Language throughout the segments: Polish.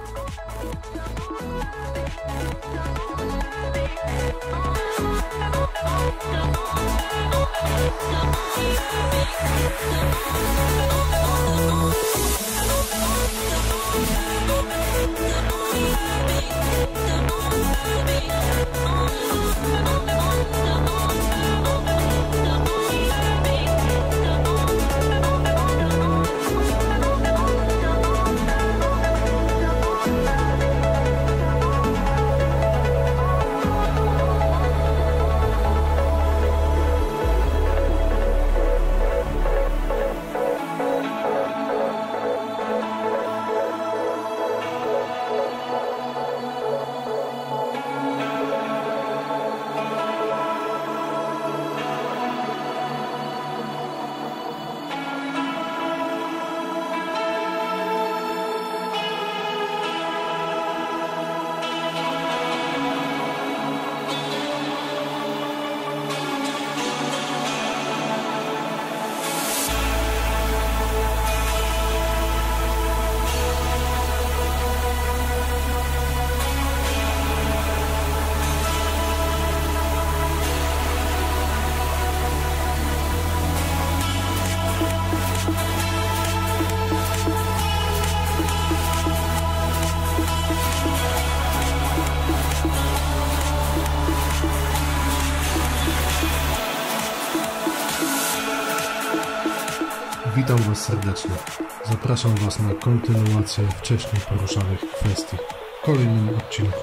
Witam Was serdecznie. Zapraszam Was na kontynuację wcześniej poruszanych kwestii w kolejnym odcinku.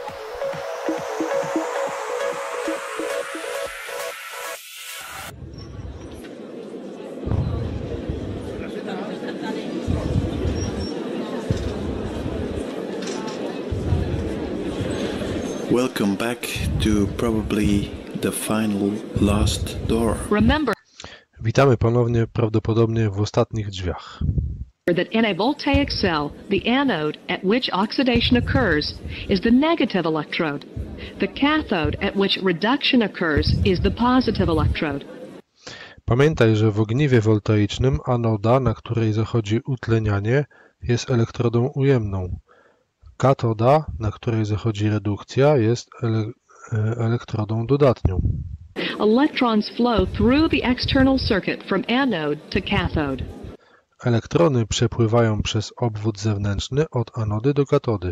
Welcome back to probably the final last door. Remember Witamy ponownie, prawdopodobnie w ostatnich drzwiach. that in a voltaic cell, the anode at which oxidation occurs is the negative electrode. The cathode at which reduction occurs is the positive electrode. Pamiętaj, że w ogniwie woltaicznym anoda, na której zachodzi utlenianie, jest elektrodą ujemną. Katoda, na której zachodzi redukcja, jest elektrodą dodatnią. Electrons flow through the external circuit from anode to cathode. Elektrony przepływają przez obwód zewnętrzny od anody do katody.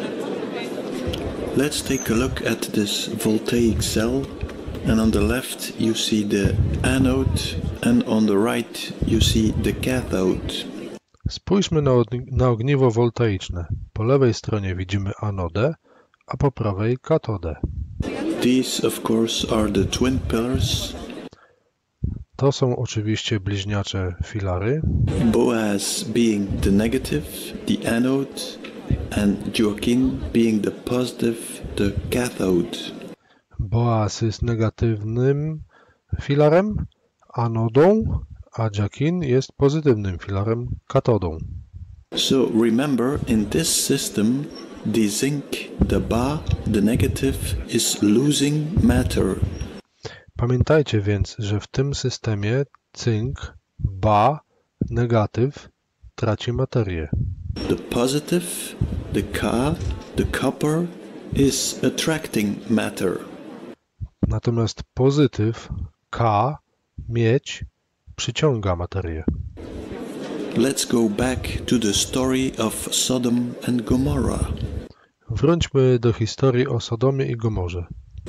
Let's take a look at this voltaic cell, and on the left you see the anode and on the right you see the cathode. Spójrzmy na ogniwo woltaiczne. Po lewej stronie widzimy anodę, a po prawej katodę. These of course are the twin pillars. To są oczywiście bliźniacze filary. Boaz being the negative, the anode, and Joachim being the positive, the cathode. Boaz jest negatywnym filarem, anodą, a Joachim jest pozytywnym filarem, katodą. So remember, in this system, the zinc, the Ba, the negative, is losing matter. Pamiętajcie więc, że w tym systemie cynk, Ba, negatyw, traci materię. The positive, the Ka, the copper, is attracting matter. Natomiast pozytyw, K, miedź, przyciąga materię. Let's go back to the story of Sodom and Gomorrah. Wróćmy do historii o Sodomie i Gomorze.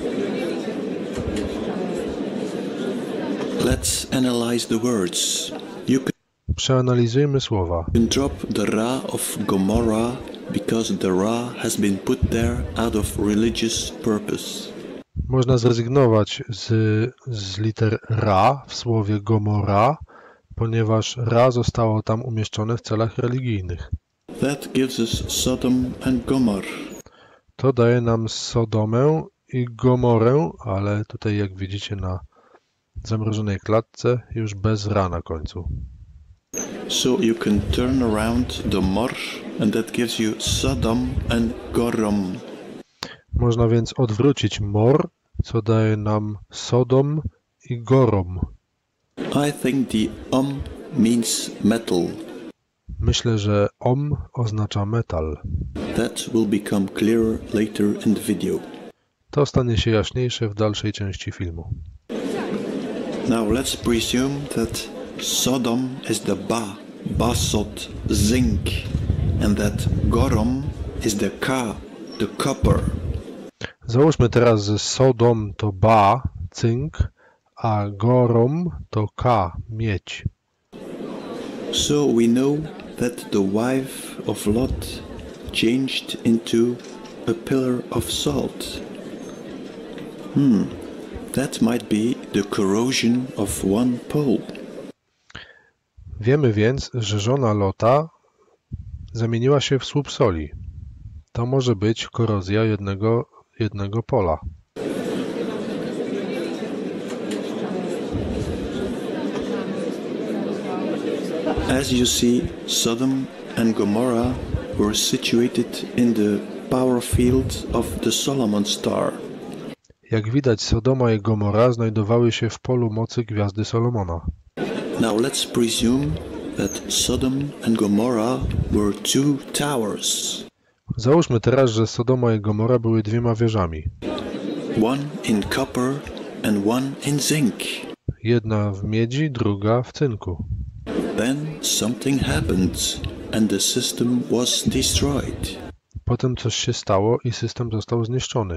Let's analyze the words. You Przeanalizujmy słowa. can drop the Ra of Gomorrah because the Ra has been put there out of religious purpose. Można zrezygnować z liter Ra w słowie Gomora, ponieważ Ra zostało tam umieszczone w celach religijnych. That gives us Sodom and Gomorrah. To daje nam Sodomę i Gomorę, ale tutaj jak widzicie na zamrożonej klatce już bez Ra na końcu. So you can turn around the Mor and that gives you Sodom and Gorom. Można więc odwrócić Mor, co daje nam Sodom i Gorom. I think the means metal. Myślę, że Om oznacza metal. That will become clearer later in the video. To stanie się jaśniejsze w dalszej części filmu. Now let's presume that Sodom is the basot, zinc, and that Gorom is the the copper. Załóżmy teraz, że Sodom to Ba, cynk, a Gorom to Ka, miedź. So we know that the wife of Lot changed into a pillar of salt. That might be the corrosion of one pole. Wiemy więc, że żona Lota zamieniła się w słup soli. To może być korozja jednego pola. As you see, Sodom and Gomorrah were situated in the power field of the Solomon Star. Jak widać, Sodoma i Gomora znajdowały się w polu mocy gwiazdy Solomona. Now let's presume that Sodom and Gomorrah were two towers. Załóżmy teraz, że Sodoma i Gomora były dwiema wieżami. One in copper and one in zinc. Jedna w miedzi, druga w cynku. Then something happened and the system was destroyed. Potem coś się stało i system został zniszczony.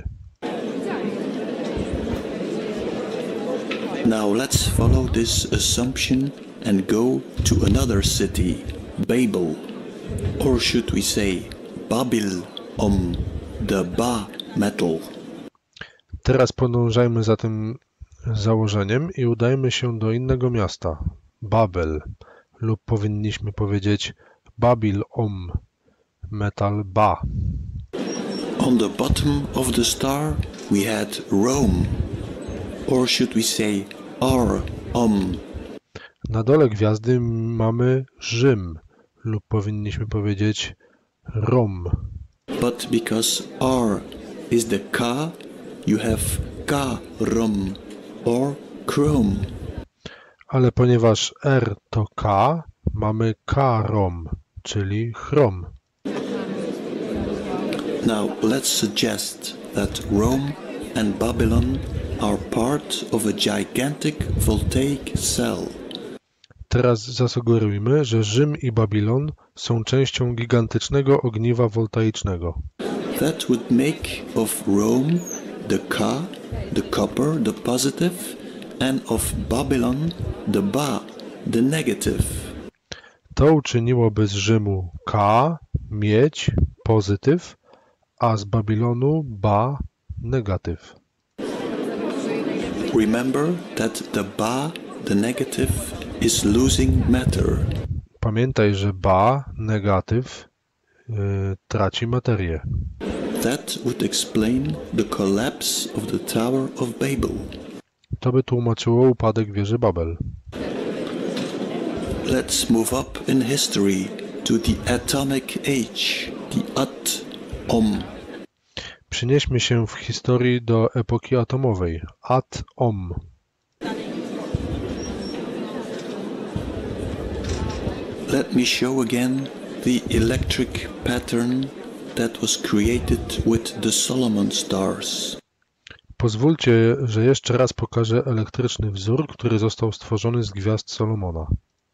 Now let's follow this assumption and go to another city, Babel, or should we say Babil, the Ba metal. Teraz podążajmy za tym założeniem i udajmy się do innego miasta, Babel, lub powinniśmy powiedzieć Babil metal Ba. On the bottom of the star we had Rome, or should we say Na dole gwiazdy mamy Rzym, lub powinniśmy powiedzieć Rom. But because R is the Ka, you have Ka-Rom, or Chrome. Ale ponieważ R to K, mamy K-Rom, czyli chrom. Now let's suggest that Rome and Babylon are part of a gigantic voltaic cell. Teraz zasugerujmy, że Rzym i Babilon są częścią gigantycznego ogniwa woltaicznego. That would make of Rome the Ka, the copper, the positive, and of Babylon the Ba, the negative. To uczyniłoby z Rzymu K, miedź, pozytyw, a z Babilonu Ba, negatyw. Remember that the Ba, the negative, is losing matter. Pamiętaj, że Ba, negatyw, traci materię. That would explain the collapse of the Tower of Babel. To by tłumaczyło upadek wieży Babel. Let's move up in history to the atomic age, the Atom. Przenieśmy się w historii do epoki atomowej, Atom. Let me show again the electric pattern that was created with the Solomon stars. Pozwólcie, że jeszcze raz pokażę elektryczny wzór, który został stworzony z gwiazd Solomona.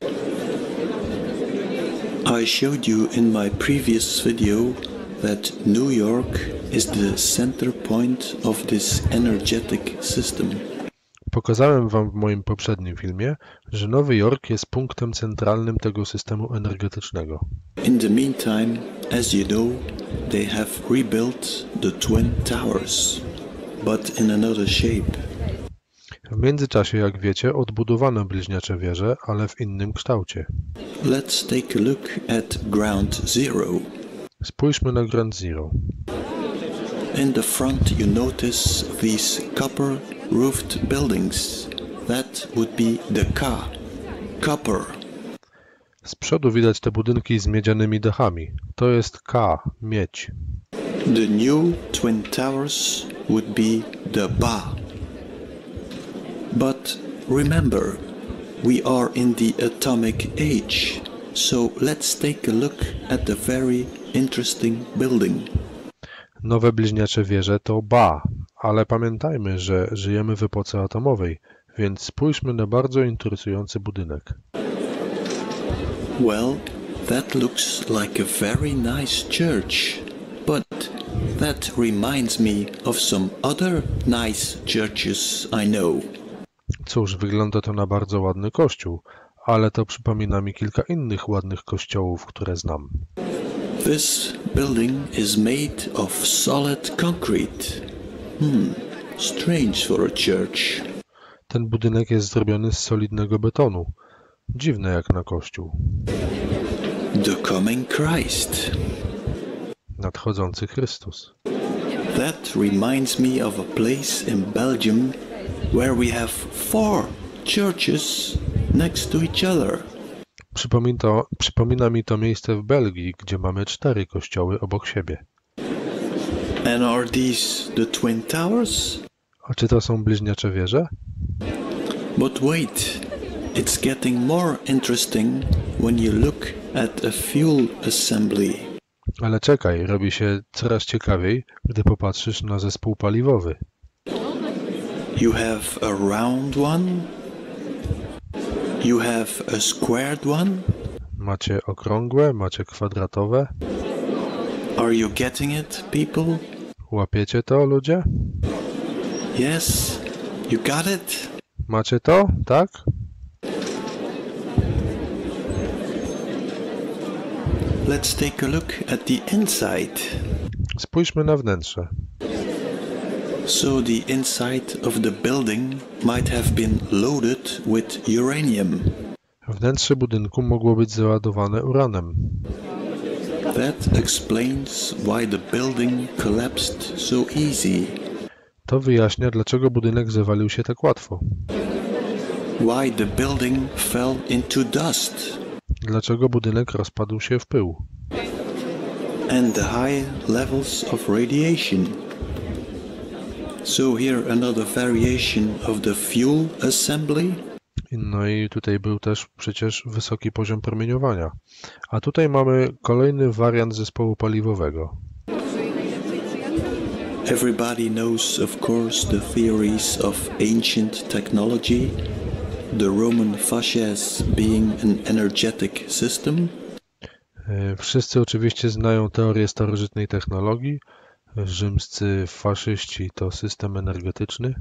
I showed you in my previous video that New York is the center point of this energetic system. Pokazałem wam w moim poprzednim filmie, że Nowy Jork jest punktem centralnym tego systemu energetycznego. In the meantime, as you know, they have rebuilt the Twin Towers, but in another shape. W międzyczasie, jak wiecie, odbudowano bliźniacze wieże, ale w innym kształcie. Let's take a look at Ground Zero. Spójrzmy na Ground Zero. In the front you notice these copper roofed buildings. That would be the Ka, copper. Z przodu widać te budynki z miedzianymi dachami. To jest K, miedź. The new Twin Towers would be the Ba. But remember, we are in the atomic age. So let's take a look at the very interesting building. Nowe bliźniacze wieże to Ba, ale pamiętajmy, że żyjemy w epoce atomowej, więc spójrzmy na bardzo interesujący budynek. Well, that looks like a very nice church, but that reminds me of some other nice churches I know. Cóż, wygląda to na bardzo ładny kościół, ale to przypomina mi kilka innych ładnych kościołów, które znam. This building is made of solid concrete. Strange for a church. Ten budynek jest zrobiony z solidnego betonu. Dziwne jak na kościół. The coming Christ. Nadchodzący Chrystus. That reminds me of a place in Belgium where we have 4 churches next to each other. Przypomina mi to miejsce w Belgii, gdzie mamy 4 kościoły obok siebie. And are these the Twin Towers? A czy to są bliźniacze wieże? But wait, it's getting more interesting when you look at a fuel assembly. Ale czekaj, robi się coraz ciekawiej, gdy popatrzysz na zespół paliwowy. You have a round one. You have a squared one. Macie okrągłe, macie kwadratowe. Are you getting it, people? Łapiecie to, ludzie? Yes, you got it? Macie to, tak? Let's take a look at the inside. Spójrzmy na wnętrze. So the inside of the building might have been loaded with uranium. Wnętrze budynku mogło być załadowane uranem. That explains why the building collapsed so easy. To wyjaśnia, dlaczego budynek zawalił się tak łatwo. Why the building fell into dust. Dlaczego budynek rozpadł się w pył. And the high levels of radiation. So here another variation of the fuel assembly. No i tutaj był też przecież wysoki poziom promieniowania. A tutaj mamy kolejny wariant zespołu paliwowego. Everybody knows, of course, the theories of ancient technology, the Roman fasces being an energetic system. Wszyscy oczywiście znają teorię starożytnej technologii. Rzymscy faszyści to system energetyczny.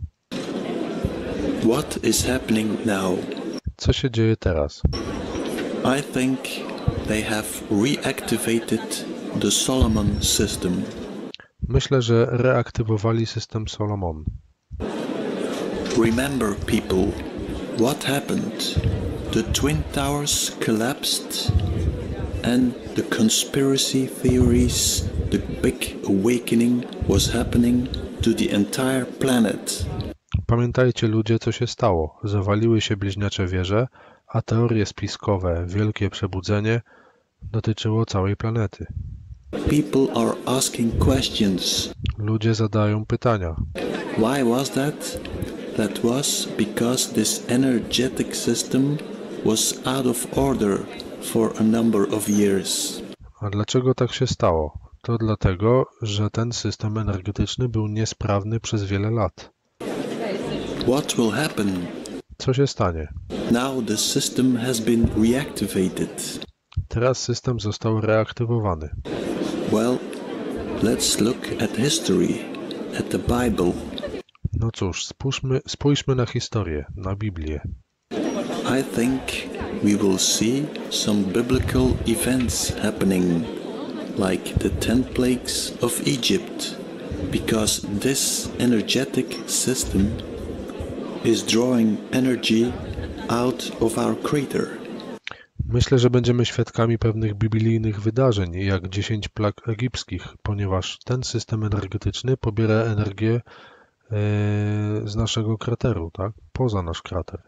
What is happening now? Co się dzieje teraz? I think they have reactivated the Solomon system. Myślę, że reaktywowali system Solomon. Remember, people, what happened? The Twin Towers collapsed and the conspiracy theories, the big awakening was happening to the entire planet. Pamiętajcie, ludzie, co się stało. Zawaliły się bliźniacze wieże, a teorie spiskowe, wielkie przebudzenie, dotyczyło całej planety. People are asking questions. Ludzie zadają pytania. Why was that? That was because this energetic system was out of order for a number of years. A dlaczego tak się stało? To dlatego, że ten system energetyczny był niesprawny przez wiele lat. What will happen? Co się stanie? Now the system has been reactivated. Teraz system został reaktywowany. Well, let's look at history, at the Bible. No cóż, spójrzmy na historię, na Biblię. I think we will see some biblical events happening, like the 10 plagues of Egypt, because this energetic system is drawing energy out of our Creator. Myślę, że będziemy świadkami pewnych biblijnych wydarzeń, jak 10 plag egipskich, ponieważ ten system energetyczny pobiera energię z naszego krateru, tak? Poza nasz krater.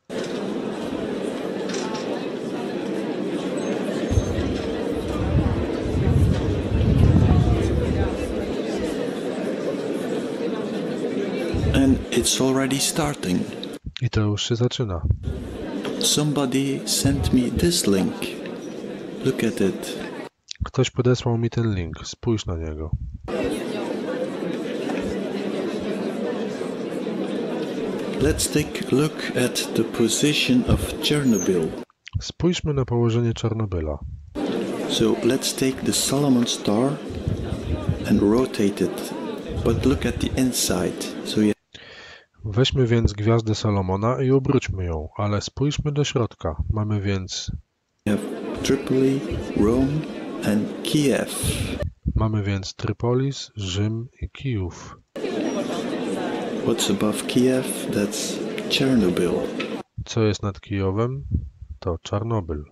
And it's already starting. I to już się zaczyna. Somebody sent me this link. Look at it. Ktoś podesłał mi ten link. Spójrz na niego. Let's take a look at the position of Chernobyl. Spójrzmy na położenie Czarnobyla. So let's take the Solomon Star and rotate it. But look at the inside. So you Weźmy więc gwiazdę Salomona i obróćmy ją, ale spójrzmy do środka. Mamy więc have Tripoli, Rome and Kiev. Trypolis, Rzym i Kijów. What's above Kiev? That's Chernobyl. Co jest nad Kijowem? To Czarnobyl.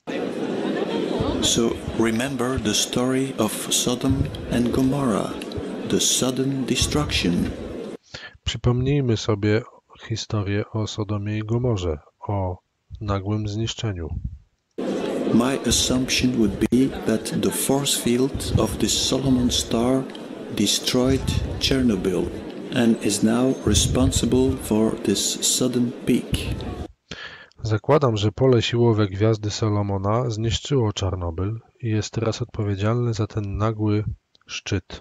So remember the story of Sodom and Gomorrah, the sudden destruction. Przypomnijmy sobie historię o Sodomie i Gomorze, o nagłym zniszczeniu. My assumption would be that the force field of this Solomon star destroyed Chernobyl and is now responsible for this sudden peak. Zakładam, że pole siłowe gwiazdy Salomona zniszczyło Czarnobyl i jest teraz odpowiedzialne za ten nagły szczyt.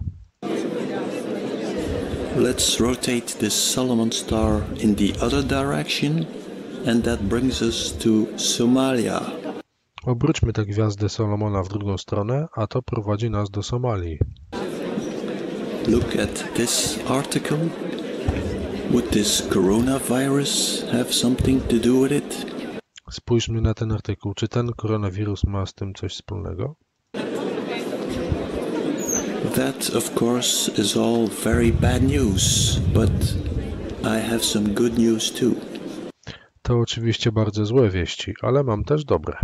Let's rotate this Solomon star in the other direction and that brings us to Somalia. Obróćmy tę gwiazdę Salomona w drugą stronę, a to prowadzi nas do Somalii. Look at this article. Would this coronavirus have something to do with it? Spójrzmy na ten artykuł. Czy ten koronawirus ma z tym coś wspólnego? That, of course, is all very bad news, but I have some good news too. To oczywiście bardzo złe wieści, ale mam też dobre.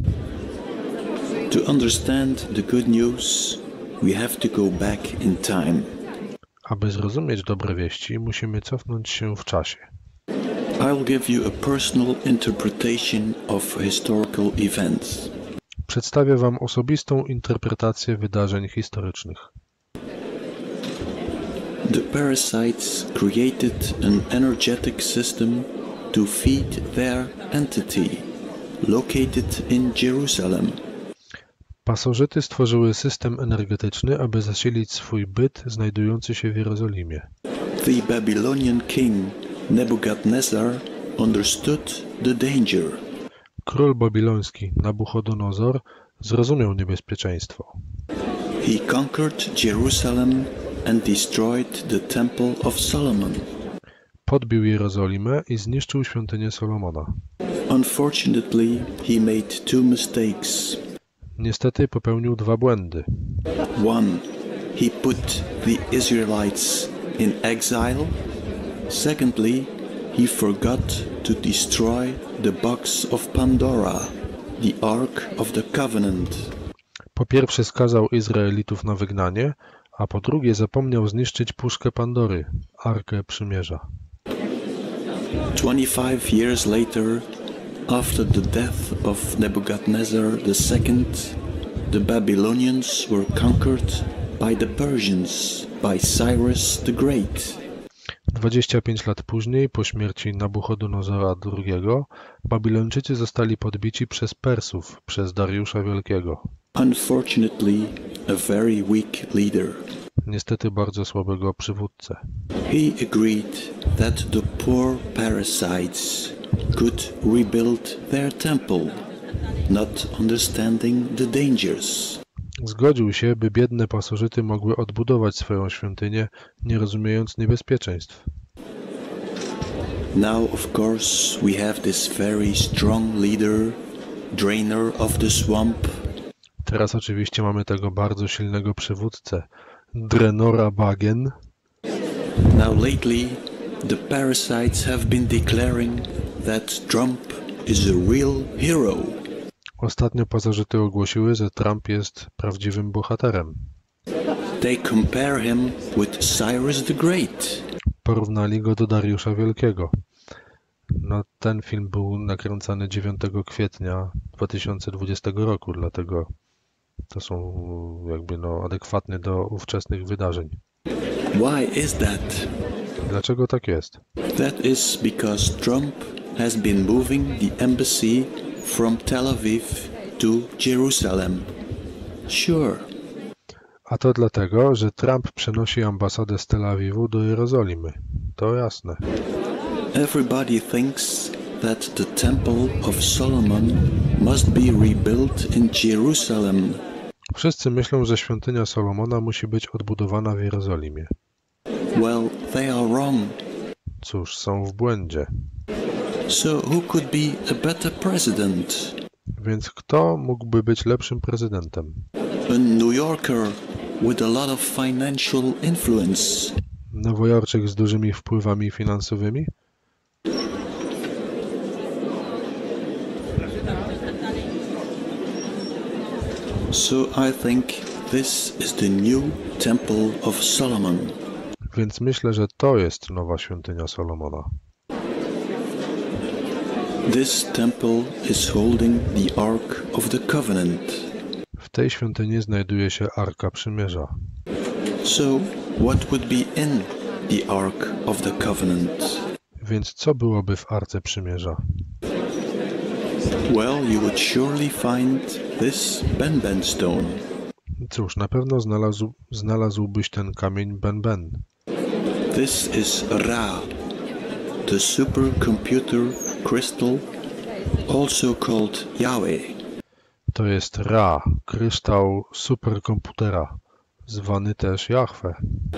To understand the good news, we have to go back in time. Aby zrozumieć dobre wieści, musimy cofnąć się w czasie. I'll give you a personal interpretation of historical events. Przedstawię Wam osobistą interpretację wydarzeń historycznych. The parasites created an energetic system to feed their entity, located in Jerusalem. Pasożyty stworzyły system energetyczny, aby zasilić swój byt znajdujący się w Jerozolimie. The Babylonian king Nebuchadnezzar understood the danger. Król babiloński Nabuchodonozor zrozumiał niebezpieczeństwo. He conquered Jerusalem and destroyed the Temple of Solomon. Podbił Jerozolimę i zniszczył świątynię Solomona. Unfortunately, he made two mistakes. Niestety popełnił dwa błędy. One, he put the Israelites in exile. Secondly, he forgot to destroy the box of Pandora, the Ark of the Covenant. Po pierwsze skazał Izraelitów na wygnanie, a po drugie zapomniał zniszczyć puszkę Pandory, Arkę Przymierza. 25 years later, after the death of Nebuchadnezzar II, the Babylonians were conquered by the Persians, by Cyrus the Great. 25 lat później, po śmierci Nabuchodonozora II, Babilończycy zostali podbici przez Persów, przez Dariusza Wielkiego. Unfortunately, a very weak leader. Niestety bardzo słabego przywódcę. He agreed that the poor parasites could rebuild their temple, not understanding the dangers. Zgodził się, by biedne pasożyty mogły odbudować swoją świątynię, nie rozumiejąc niebezpieczeństw. Now, of course, we have this very strong leader, drainer of the swamp. Teraz oczywiście mamy tego bardzo silnego przywódcę, Drenora Bagien. Now, lately, the parasites have been declaring that Trump is a real hero. Ostatnio pasożyty ogłosiły, że Trump jest prawdziwym bohaterem. They compare him with Cyrus the Great. Porównali go do Dariusza Wielkiego. No, ten film był nakręcany 9 kwietnia 2020 roku, dlatego to są jakby adekwatne do ówczesnych wydarzeń. Why is that? Dlaczego tak jest? That is because Trump has been moving the embassy from Tel Aviv to Jerusalem? Sure. A to dlatego, że Trump przenosi ambasadę z Tel Awiwu do Jerozolimy. To jasne. Everybody thinks that the Temple of Solomon must be rebuilt in Jerusalem. Wszyscy myślą, że świątynia Solomona musi być odbudowana w Jerozolimie. Well, they are wrong. Cóż, są w błędzie. So who could be a better president? Więc kto mógłby być lepszym prezydentem? A New Yorker with a lot of financial influence. Nowojorczyk z dużymi wpływami finansowymi? So I think this is the new Temple of Solomon. Więc myślę, że to jest nowa świątynia Solomona. This temple is holding the Ark of the Covenant. W tej świątyni znajduje się Arka Przymierza. So what would be in the Ark of the Covenant? Więc co byłoby w Arce Przymierza? Well, you would surely find this Ben stone. Cóż, na pewno znalazłbyś ten kamień Ben. This is Ra, the supercomputer crystal, also called Yahweh. To jest Ra, kryształ superkomputera, zwany też Jahwe.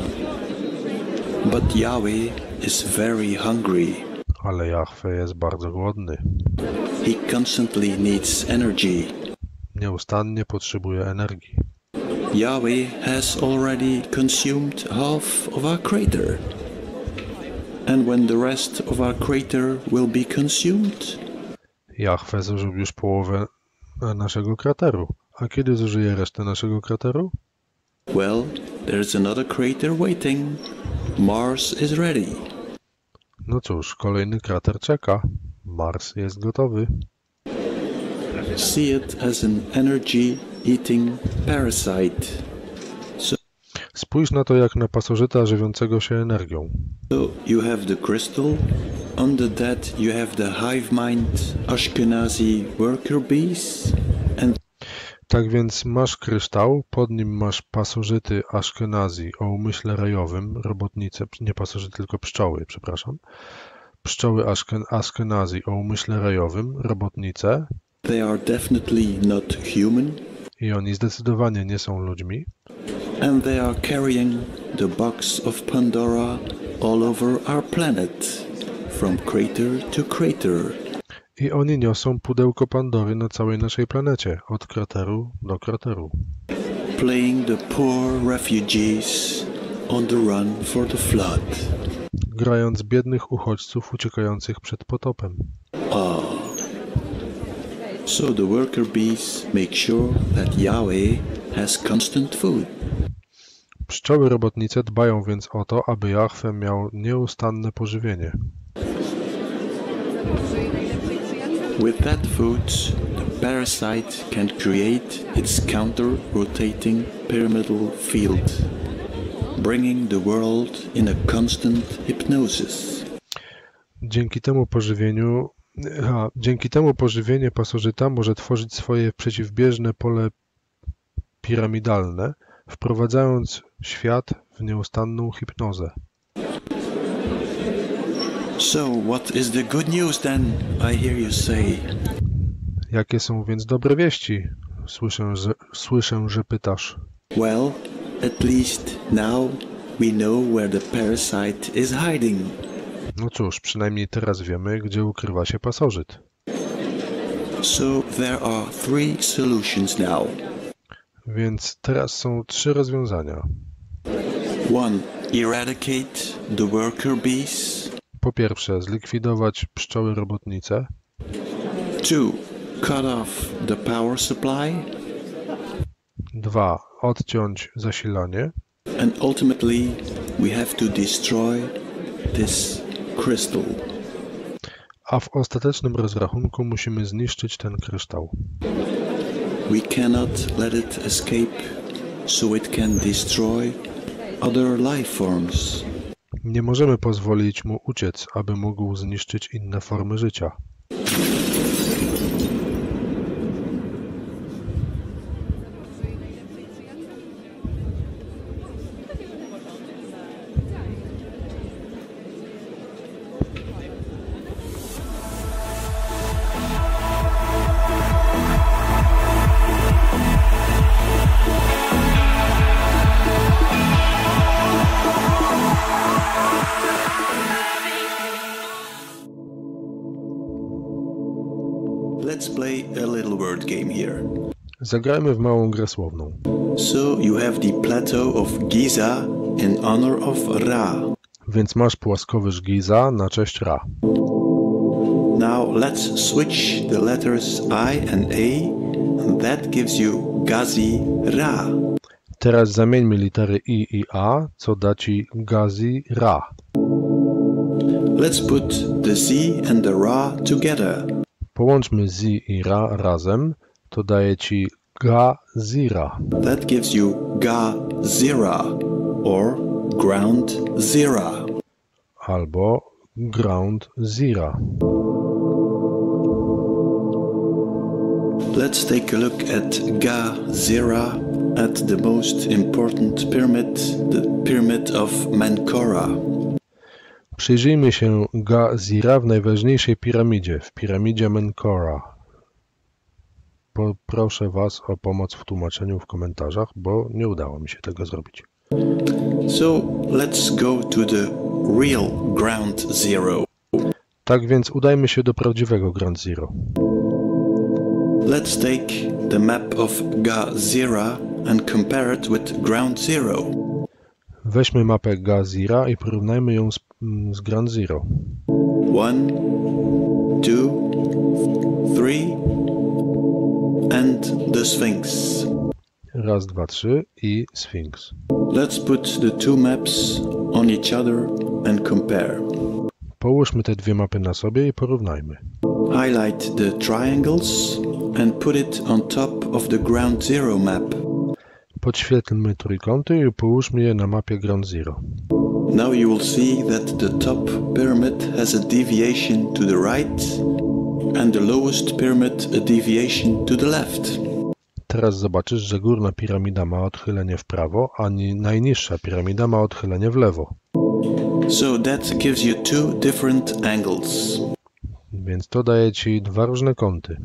But Yahweh is very hungry. Ale Jahwe jest bardzo głodny. He constantly needs energy. Nieustannie potrzebuje energii. Yahweh has already consumed half of our crater. And when the rest of our crater will be consumed? Jahwe zużył już połowę naszego krateru. A kiedy zużyje resztę naszego krateru? Well, there's another crater waiting. Mars is ready. No cóż, kolejny krater czeka. Mars jest gotowy. See it as an energy-eating parasite. Spójrz na to jak na pasożyta żywiącego się energią. So you have the crystal. Under that you have the hive mind Ashkenazi worker bees. And Tak więc masz kryształ, pod nim masz pasożyty Ashkenazi o umyśle rajowym, robotnice, nie pasożyty, tylko pszczoły, przepraszam. Pszczoły Ashkenazi o umyśle rajowym, robotnice. they are definitely not human. I oni zdecydowanie nie są ludźmi. And they are carrying the box of Pandora all over our planet, from crater to crater. I oni niosą pudełko Pandory na całej naszej planecie, od krateru do krateru. Playing the poor refugees on the run for the flood. Grając biednych uchodźców uciekających przed potopem. So the worker bees make sure that Yahweh has constant food. Pszczoły robotnice dbają więc o to, aby Jahwe miał nieustanne pożywienie. With that food, the parasite can create its counter-rotating pyramidal field, bringing the world in a constant hypnosis. Dzięki temu pożywienie pasożyta może tworzyć swoje przeciwbieżne pole piramidalne, wprowadzając świat w nieustanną hipnozę. So, what is the good news then, I hear you say? Jakie są więc dobre wieści? Słyszę, że pytasz. Well, at least now we know where the parasite is hiding. No cóż, przynajmniej teraz wiemy, gdzie ukrywa się pasożyt. So, there are 3 solutions now. Więc teraz są 3 rozwiązania. 1. Eradicate the worker bees. Po pierwsze, zlikwidować pszczoły robotnice. 2. Cut off the power supply. 2. Odciąć zasilanie. And ultimately, we have to destroy this crystal. A w ostatecznym rozrachunku musimy zniszczyć ten kryształ. We cannot let it escape, so it can destroy other life forms. Nie możemy pozwolić mu uciec, aby mógł zniszczyć inne formy życia. Zagrajmy w małą grę słowną. So you have the plateau of Giza in honor of Ra. Więc masz płaskowyż Giza na cześć Ra. Now let's switch the letters I and A, and that gives you Gazi Ra. Teraz zamieńmy litery I i A, co da ci Gazi Ra. Let's put the Z and the Ra together. Połączmy Z i Ra razem, to daje ci Gazira. That gives you Ga-Zira, or Ground Zira. Albo Ground Zira. Let's take a look at Ga-Zira, at the most important pyramid, the Pyramid of Menkora. Przyjrzyjmy się Gazira w najważniejszej piramidzie, w piramidzie Menkora. Proszę Was o pomoc w tłumaczeniu w komentarzach, bo nie udało mi się tego zrobić. So let's go to the real Ground Zero. Tak więc udajmy się do prawdziwego Ground Zero. Let's take the map of Ga-Zira and compare it with Ground Zero. Weźmy mapę Gazira i porównajmy ją z Ground Zero. 1, 2, 3, and the Sphinx. Raz, dwa, trzy i Sfinks. Let's put the two maps on each other and compare. Połóżmy te dwie mapy na sobie i porównajmy. Highlight the triangles and put it on top of the Ground Zero map. Podświetlmy trójkąty i połóżmy je na mapie Ground Zero. Now you will see that the top pyramid has a deviation to the right and the lowest pyramid a deviation to the left. Teraz zobaczysz, że górna piramida ma odchylenie w prawo, a najniższa piramida ma odchylenie w lewo. So that gives you two different angles. Więc to daje ci dwa różne kąty.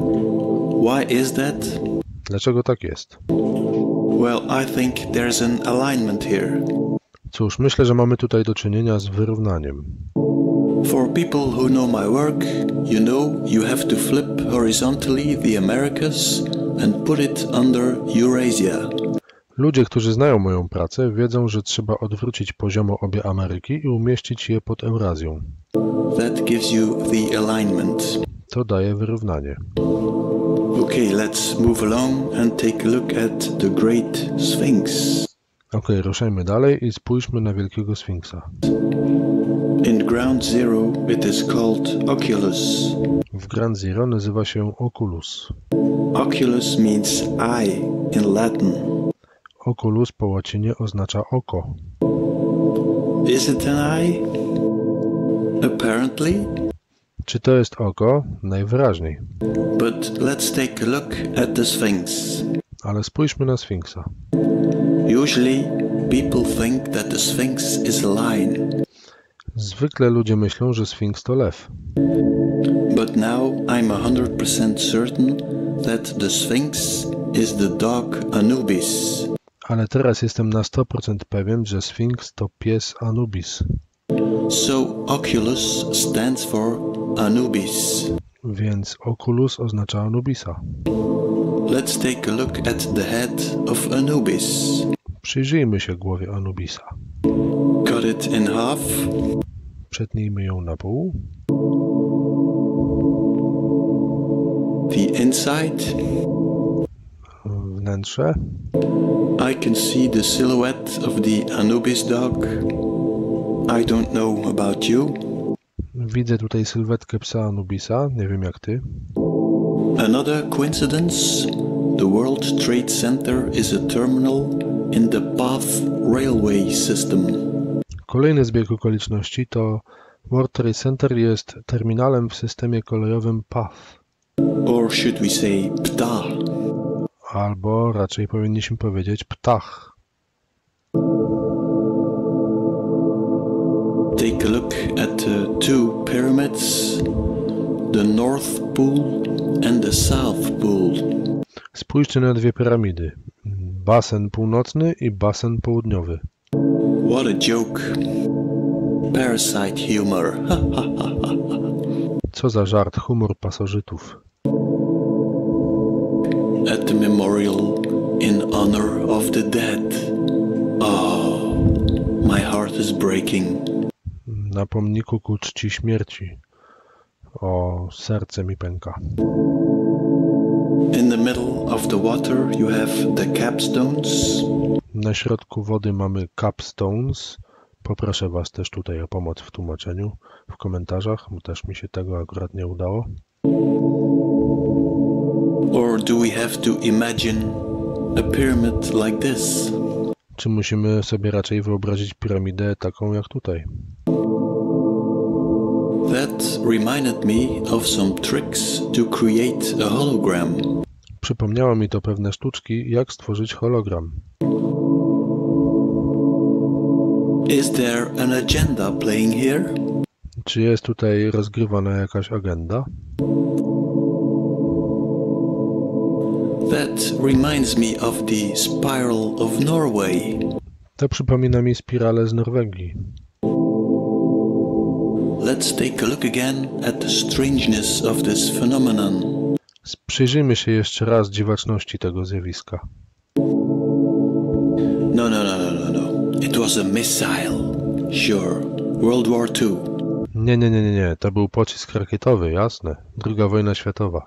Why is that? Dlaczego tak jest? Well, I think there's an alignment here. Cóż, myślę, że mamy tutaj do czynienia z wyrównaniem. For people who know my work, you know you have to flip horizontally the Americas and put it under Eurasia. Ludzie, którzy znają moją pracę, wiedzą, że trzeba odwrócić poziomo obie Ameryki i umieścić je pod Eurazją. That gives you the alignment. To daje wyrównanie. Okay, let's move along and take a look at the Great Sphinx. Okej, ruszajmy dalej i spójrzmy na Wielkiego Sfinksa. In Ground Zero it is called Oculus. W Ground Zero nazywa się Oculus. Oculus means eye in Latin. Oculus po łacinie oznacza oko. Is it an eye? Apparently. Czy to jest oko? Najwyraźniej. But let's take a look at the Sphinx. Ale spójrzmy na Sfinksa. Usually people think that the Sphinx is a lion. Zwykle ludzie myślą, że Sfinks to lew. But now I'm 100% certain that the Sphinx is the dog Anubis. Ale teraz jestem na 100% pewien, że Sfinks to pies Anubis. So Oculus stands for Anubis. Więc Oculus oznacza Anubisa. Let's take a look at the head of Anubis. Przyjrzyjmy się głowie Anubisa. Cut it in half. Przetnijmy ją na pół. The inside. Wnętrze. I can see the silhouette of the Anubis dog. I don't know about you. Widzę tutaj sylwetkę psa Anubisa. Nie wiem jak ty. Another coincidence. The World Trade Center is a terminal in the PATH railway system. Kolejny zbieg okoliczności to World Trade Center jest terminalem w systemie kolejowym PATH. Or should we say PTA? Albo raczej powinniśmy powiedzieć ptach. Take a look at the two pyramids, the North Pool and the South Pool. Spójrzcie na dwie piramidy. Basen północny i basen południowy. What a joke. Parasite humor. Co za żart, humor pasożytów. at the memorial in honor of the dead. Oh, my heart is breaking. Na pomniku ku czci śmierci. O, serce mi pęka. In the middle of the water you have the capstones. Na środku wody mamy capstones. Poproszę Was też tutaj o pomoc w tłumaczeniu w komentarzach, bo też mi się tego akurat nie udało. Or do we have to imagine a pyramid like this? Czy musimy sobie raczej wyobrazić piramidę taką jak tutaj? That reminded me of some tricks to create a hologram. Przypomniało mi to pewne sztuczki, jak stworzyć hologram. Is there an agenda playing here? Czy jest tutaj rozgrywana jakaś agenda? That reminds me of the spiral of Norway. To przypomina mi spiralę z Norwegii. Let's take a look again at the strangeness of this phenomenon. Przyjrzyjmy się jeszcze raz dziwaczności tego zjawiska. No. It was a missile. Sure. World War II. Nie. To był pocisk rakietowy, jasne. II wojna światowa.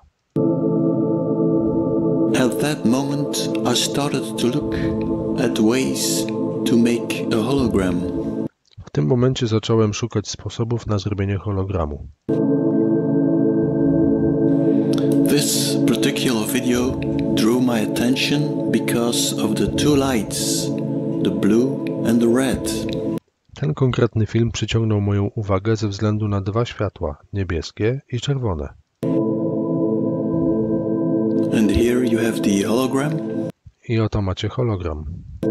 At that moment, I started to look at ways to make a hologram. W tym momencie zacząłem szukać sposobów na zrobienie hologramu. This particular video drew my attention because of the two lights, the blue and the red. Ten konkretny film przyciągnął moją uwagę ze względu na dwa światła, niebieskie i czerwone. And here you have the hologram. I oto macie hologram.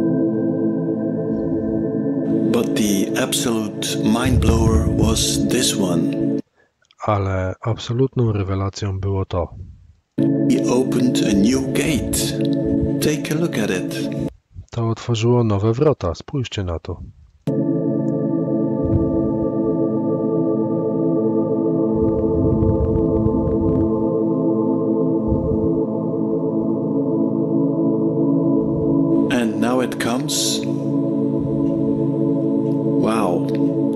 But the absolute mind-blower was this one. Ale absolutną rewelacją było to. He opened a new gate. Take a look at it. To otworzyło nowe wrota, spójrzcie na to. And now it comes. Wow.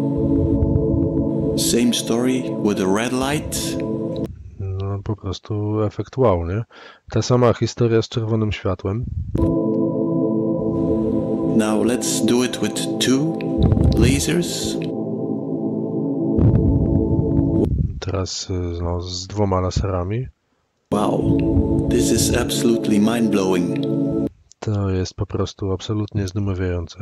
Same story with a red light. No, po prostu efekt wow, nie? Ta sama historia z czerwonym światłem. Now let's do it with two lasers. Teraz no, z dwoma laserami. Wow. This is absolutely mind-blowing. To jest po prostu absolutnie zdumiewające.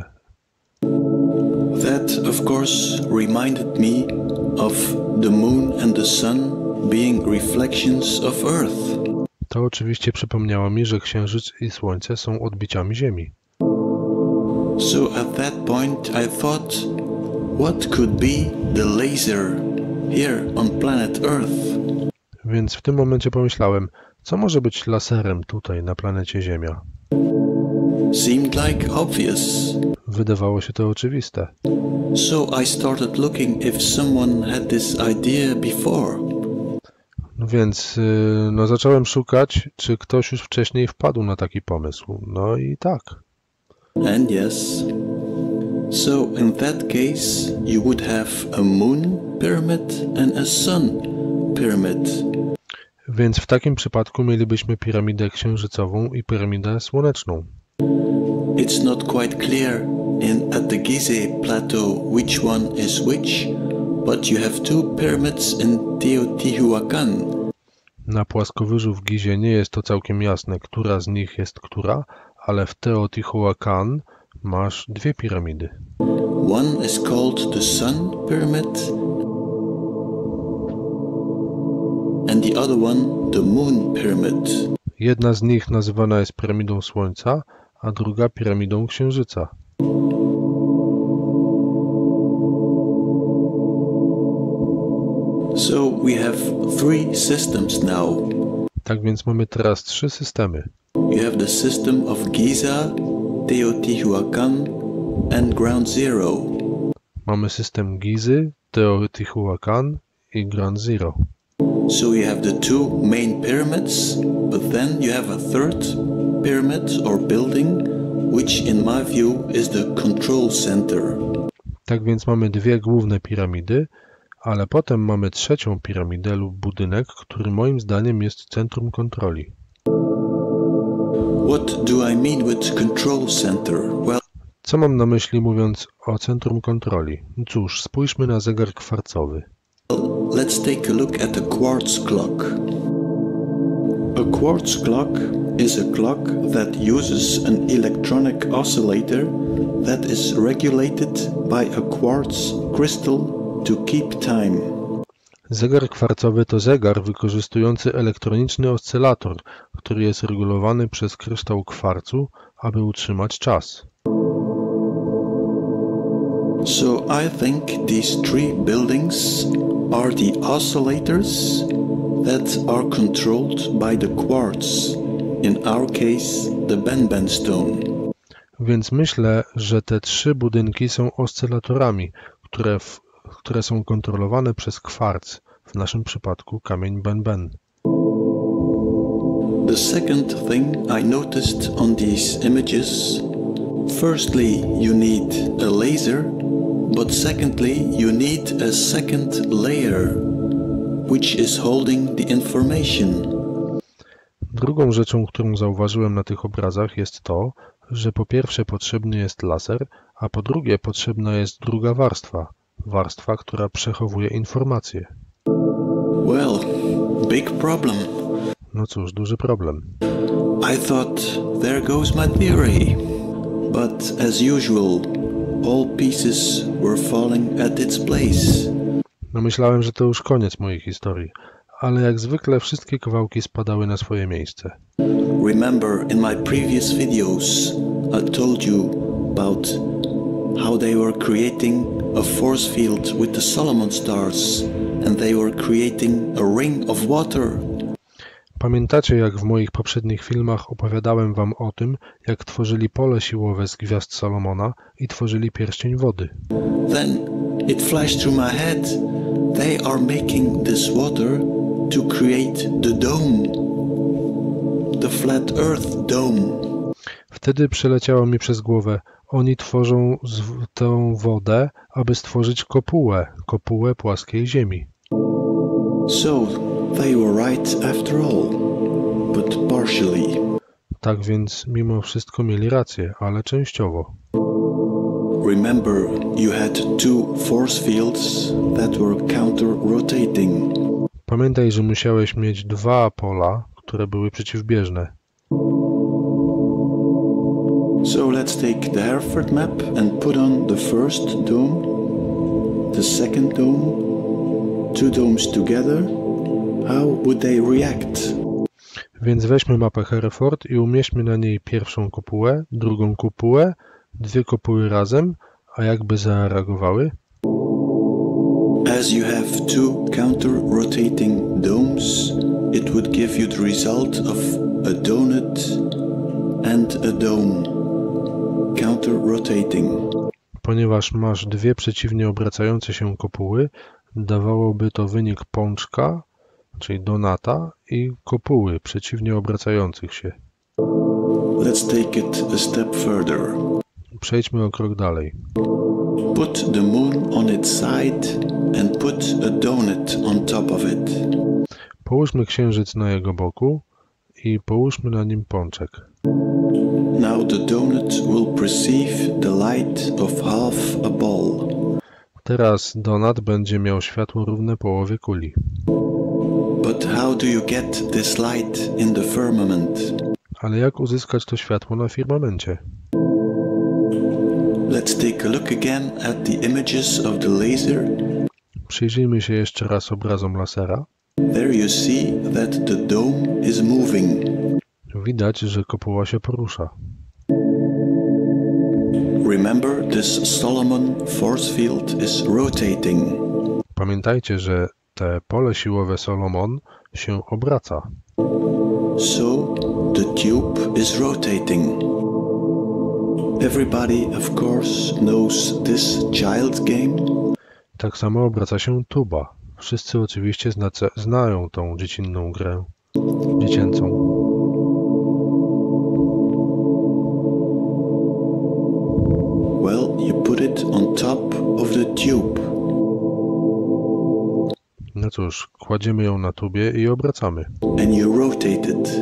That, of course, reminded me of the moon and the sun being reflections of Earth. To oczywiście przypomniało mi, że Księżyc i Słońce są odbiciami Ziemi. So at that point I thought, what could be the laser here on planet Earth? Więc w tym momencie pomyślałem, co może być laserem tutaj na planecie Ziemia? Seemed like obvious. Wydawało się to oczywiste. So I started looking if someone had this idea before. No więc no, zacząłem szukać, czy ktoś już wcześniej wpadł na taki pomysł. No i tak. And yes. So in that case you would have a moon pyramid and a sun pyramid. Więc w takim przypadku mielibyśmy piramidę księżycową i piramidę słoneczną. It's not quite clear at the Gizeh Plateau which one is which, but you have two pyramids in Teotihuacan. Na płaskowyżu w Gizie nie jest to całkiem jasne, która z nich jest która, ale w Teotihuacan masz dwie piramidy. One is called the Sun Pyramid and the other one the Moon Pyramid. Jedna z nich nazywana jest piramidą Słońca, a druga piramidą Księżyca. So we have three systems now. Tak więc mamy teraz trzy systemy. You have the system of Giza, Teotihuacan and Ground Zero. Mamy system Gizy, Teotihuacan i Ground Zero. So you have the two main pyramids, but then you have a third pyramid or building, which in my view is the control center. Tak więc mamy dwie główne piramidy, ale potem mamy trzecią piramidę lub budynek, który moim zdaniem jest centrum kontroli. What do I mean with control center? Well, Co mam na myśli mówiąc o centrum kontroli? Cóż, spójrzmy na zegar kwarcowy. let's take a look at a quartz clock. A quartz clock is a clock that uses an electronic oscillator that is regulated by a quartz crystal to keep time. Zegar kwarcowy to zegar wykorzystujący elektroniczny oscylator, który jest regulowany przez kryształ kwarcu, aby utrzymać czas. So I think these three buildings are the oscillators that are controlled by the quartz, in our case the Benben stone. Więc myślę, że te trzy budynki są oscylatorami, które są kontrolowane przez kwarc, w naszym przypadku kamień Benben. The second thing I noticed on these images, firstly you need a laser, but secondly you need a second layer, which is holding the information. Drugą rzeczą, którą zauważyłem na tych obrazach jest to, że po pierwsze potrzebny jest laser, a po drugie potrzebna jest druga warstwa, która przechowuje informacje. Well, big problem. No cóż, duży problem. I thought, there goes my theory. But as usual, all pieces were falling at its place. No myślałem, że to już koniec mojej historii, ale jak zwykle wszystkie kawałki spadały na swoje miejsce. Remember, in my previous videos, I told you about how they were creating a force field with the Solomon stars, and they were creating a ring of water. Pamiętacie, jak w moich poprzednich filmach opowiadałem wam o tym, jak tworzyli pole siłowe z gwiazd Salomona i tworzyli pierścień wody. Then it flashed through my head, they are making this water to create the dome, the flat earth dome. Wtedy przeleciało mi przez głowę, oni tworzą tę wodę, aby stworzyć kopułę płaskiej ziemi. So they were right after all, but partially. Tak więc mimo wszystko mieli rację, ale częściowo. Remember, you had two force fields that were counter-rotating. Pamiętaj, że musiałeś mieć dwa pola, które były przeciwbieżne. So let's take the Hereford map and put on the first dome, the second dome, two domes together. How would they react? Więc weźmy mapę Hereford i umieśćmy na niej pierwszą kopułę, drugą kopułę, dwie kopuły razem, a jakby zareagowały? As you have two counter-rotating domes, it would give you the result of a donut and a dome, counter-rotating. Ponieważ masz dwie przeciwnie obracające się kopuły, dawałoby to wynik pączka, czyli donata, i kopuły przeciwnie obracających się. Let's take it a step further. Przejdźmy o krok dalej. Put the moon on its side and put a donut on top of it. Połóżmy księżyc na jego boku i połóżmy na nim pączek. Now the donut will perceive the light of half a ball. Teraz donat będzie miał światło równe połowie kuli. But how do you get this light in the firmament? Ale jak uzyskać to światło na firmamencie? Let's take a look again at the images of the laser. Przyjrzyjmy się jeszcze raz obrazom lasera. There you see that the dome is moving. Widać, że kopuła się porusza. Remember, this Solomon force field is rotating. Pamiętajcie, że te pole siłowe Solomon się obraca. So the tube is rotating. Everybody, of course, knows this child game. Tak samo obraca się tuba. Wszyscy oczywiście znają tą dziecinną grę dziecięcą. Well, you put it on top of the tube. No cóż, kładziemy ją na tubie i obracamy. And you rotate it.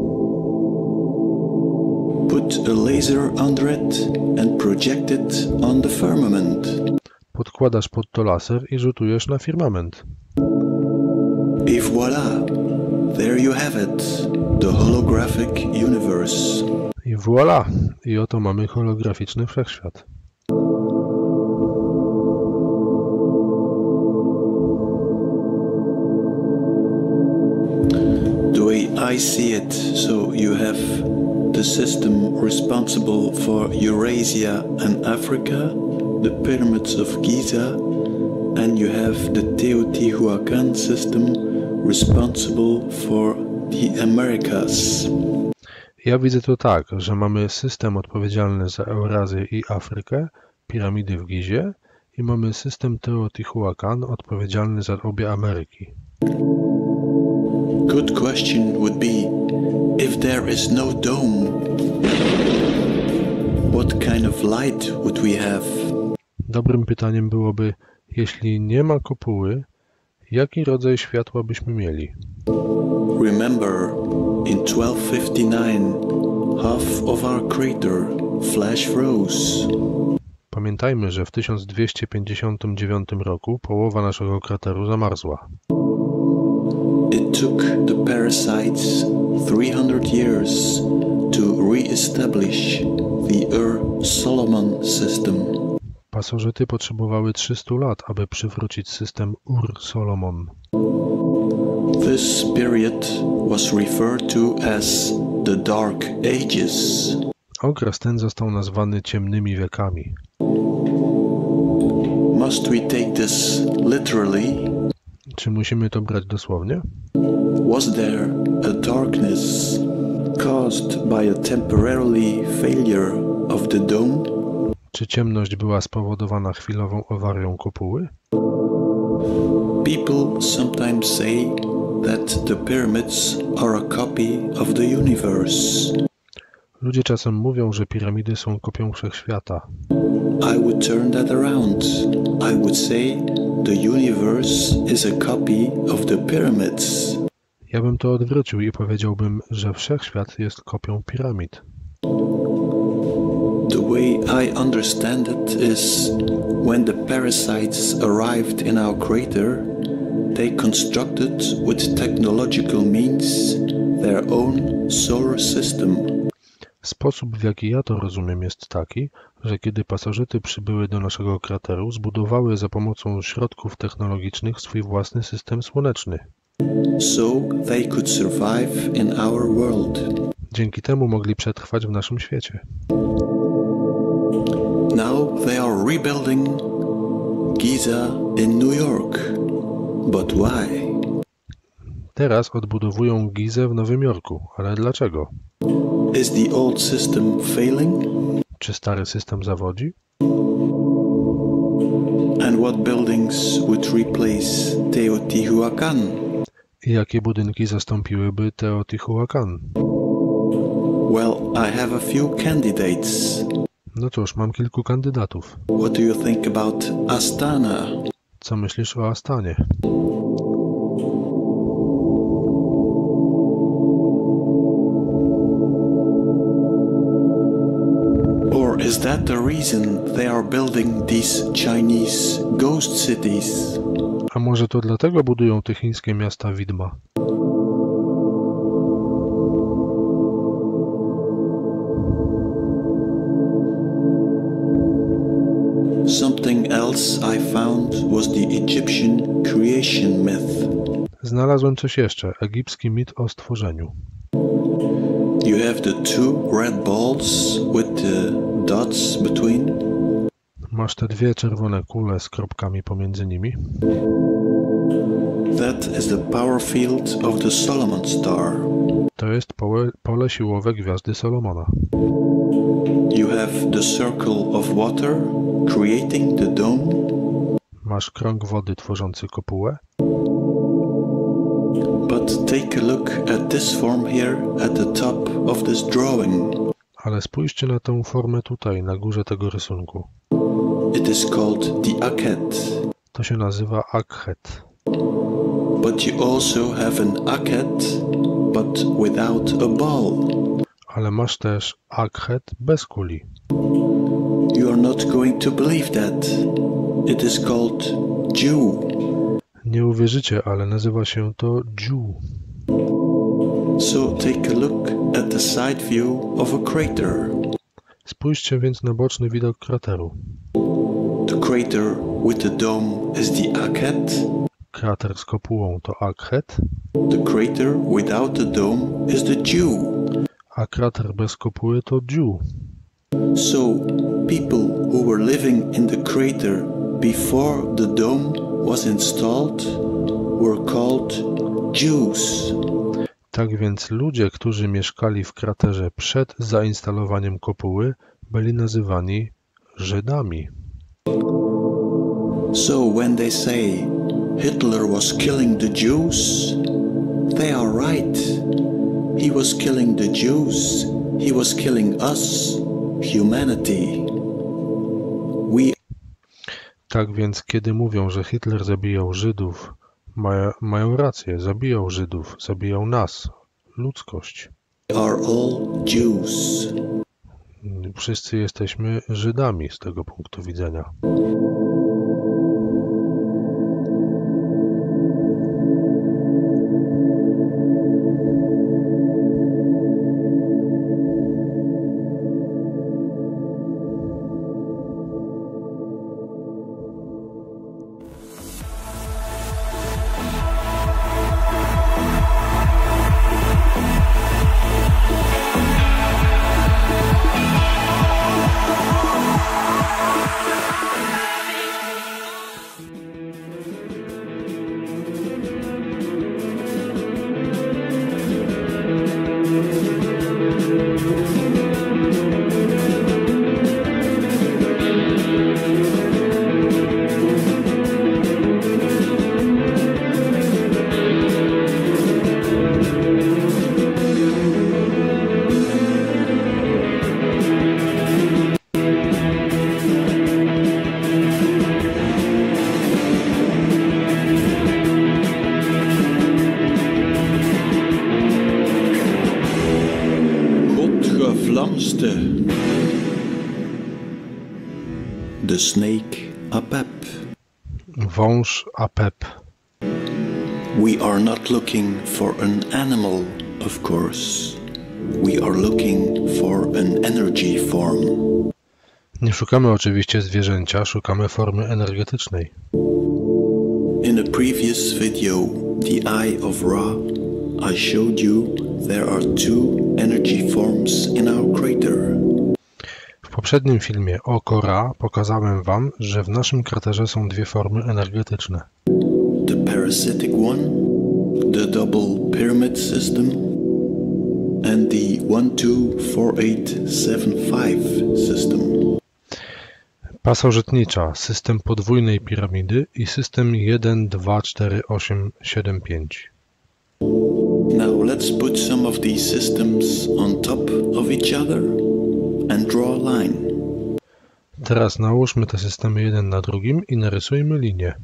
Put a laser under it and project it on the firmament. Podkładasz pod to laser i rzutujesz na firmament. Et voilà, there you have it, the holographic universe. I voilà! I oto mamy holograficzny wszechświat. The way I see it, so you have the system responsible for Eurasia and Africa, the pyramids of Giza, and you have the Teotihuacan system responsible for the Americas. Ja widzę to tak, że mamy system odpowiedzialny za Eurazję i Afrykę, piramidy w Gizie, i mamy system Teotihuacan odpowiedzialny za obie Ameryki. Good question would be, if there is no dome, what kind of light would we have? Dobrym pytaniem byłoby, jeśli nie ma kopuły, jaki rodzaj światła byśmy mieli? Remember, in 1259, half of our crater flash froze. Pamiętajmy, że w 1259 roku połowa naszego krateru zamarzła. It took the parasites 300 years to re-establish the Ur-Solomon system. Pasożyty potrzebowały 300 lat, aby przywrócić system Ur-Solomon. This period was referred to as the Dark Ages. Okres ten został nazwany ciemnymi wiekami. Must we take this literally? Czy musimy to brać dosłownie? Was there a darkness caused by a temporary failure of the dome? Czy ciemność była spowodowana chwilową awarią kopuły? People sometimes say that the pyramids are a copy of the universe. Ludzie czasem mówią, że piramidy są kopią wszechświata. I would turn that around. I would say the universe is a copy of the pyramids. Ja bym to odwrócił i powiedziałbym, że wszechświat jest kopią piramid. The way I understand it is when the parasites arrived in our crater, they constructed with technological means their own solar system. Sposób, w jaki ja to rozumiem, jest taki, że kiedy pasożyty przybyły do naszego krateru, zbudowały za pomocą środków technologicznych swój własny system słoneczny. So they could survive in our world. Dzięki temu mogli przetrwać w naszym świecie. Now they are rebuilding Giza in New York. But why? Teraz odbudowują Gizę w Nowym Jorku. Ale dlaczego? Is the old system failing? Czy stary system zawodzi? And what buildings would replace Teotihuacan? I jakie budynki zastąpiłyby Teotihuacan? Well, I have a few candidates. No cóż, mam kilku kandydatów. What do you think about Astana? Co myślisz o Astanie? Or is that the reason they are building these Chinese ghost cities? A może to dlatego budują te chińskie miasta widma? Something else I found was the Egyptian creation myth. Znalazłem coś jeszcze. Egipski mit o stworzeniu. You have the two red balls with the dots between. Masz te dwie czerwone kule z kropkami pomiędzy nimi. That is the power field of the Solomon star. To jest pole siłowe gwiazdy Solomona. You have the circle of water creating the dome. Masz krąg wody tworzący kopułę. But take a look at this form here at the top of this drawing. Ale spójrzcie na tą formę tutaj, na górze tego rysunku. It is called the akhet. To się nazywa akhet. But you also have an akhet, but without a ball. Ale masz też akhet bez kuli. You are not going to believe that. It is called Jew. Nie uwierzycie, ale nazywa się to Jew. So take a look at the side view of a crater. Spójrzcie więc na boczny widok krateru. The crater with the dome is the akhet. Krater z kopułą to akhet, The crater without the dome is the Jew. a krater bez kopuły to Jew. So people who were living in the crater before the dome was installed were called Jews. Tak więc ludzie, którzy mieszkali w kraterze przed zainstalowaniem kopuły, byli nazywani Żydami. So when they say Hitler was killing the Jews, they are right. He was killing the Jews. He was killing us, humanity. Tak więc kiedy mówią, że Hitler zabijał Żydów, mają rację, zabijał Żydów, zabijał nas, ludzkość. Are all Jews. Wszyscy jesteśmy Żydami z tego punktu widzenia. The snake Apep. Wąż Apep. We are not looking for an animal, of course. We are looking for an energy form. Nie szukamy oczywiście zwierzęcia, szukamy formy energetycznej. In a previous video, The Eye of Ra, I showed you there are two energy forms in our crater. W poprzednim filmie Oko Ra pokazałem wam, że w naszym kraterze są dwie formy energetyczne. The parasitic one, the double pyramid system, and the 124875 system. Pasożytnicza, system podwójnej piramidy i system 1, 2, 4, 8, 7, 5. Now let's put some of these systems on top of each other and draw a line. Teraz nałóżmy te systemy jeden na drugim i narysujmy linię.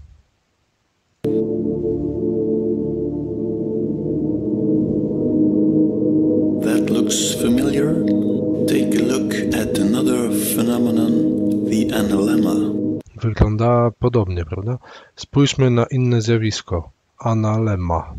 That looks familiar. Take a look at another phenomenon, the analemma. Wygląda podobnie, prawda? Spójrzmy na inne zjawisko. Analemma.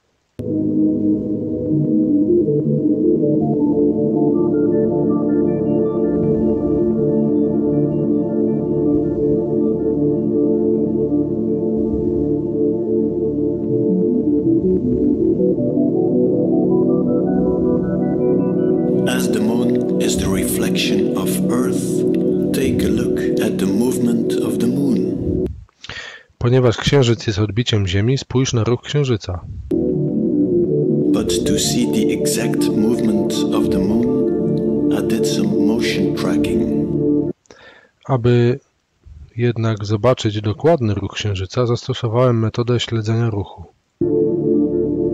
As the moon is the reflection of Earth, take a look at the movement of the moon. Ponieważ Księżyc jest odbiciem Ziemi, spójrz na ruch Księżyca. But to see the exact movement of the moon, I did some motion tracking. Aby jednak zobaczyć dokładny ruch Księżyca, zastosowałem metodę śledzenia ruchu.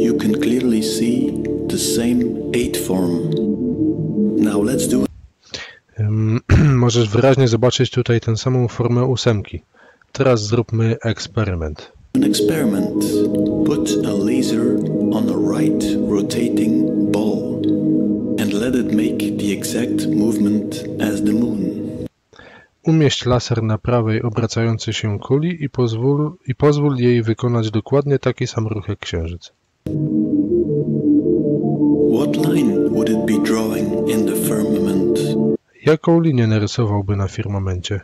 you can clearly see the same 8 form. Now let's do Możesz wyraźnie zobaczyć tutaj tę samą formę ósemki. Teraz zróbmy eksperyment. an experiment. Put a laser on a right rotating ball and let it make the exact movement as the moon. Umieść laser na prawej obracającej się kuli i pozwól jej wykonać dokładnie taki sam ruch jak księżyc. What line would it be drawing in the firmament? Jaką linię narysowałby na firmamencie?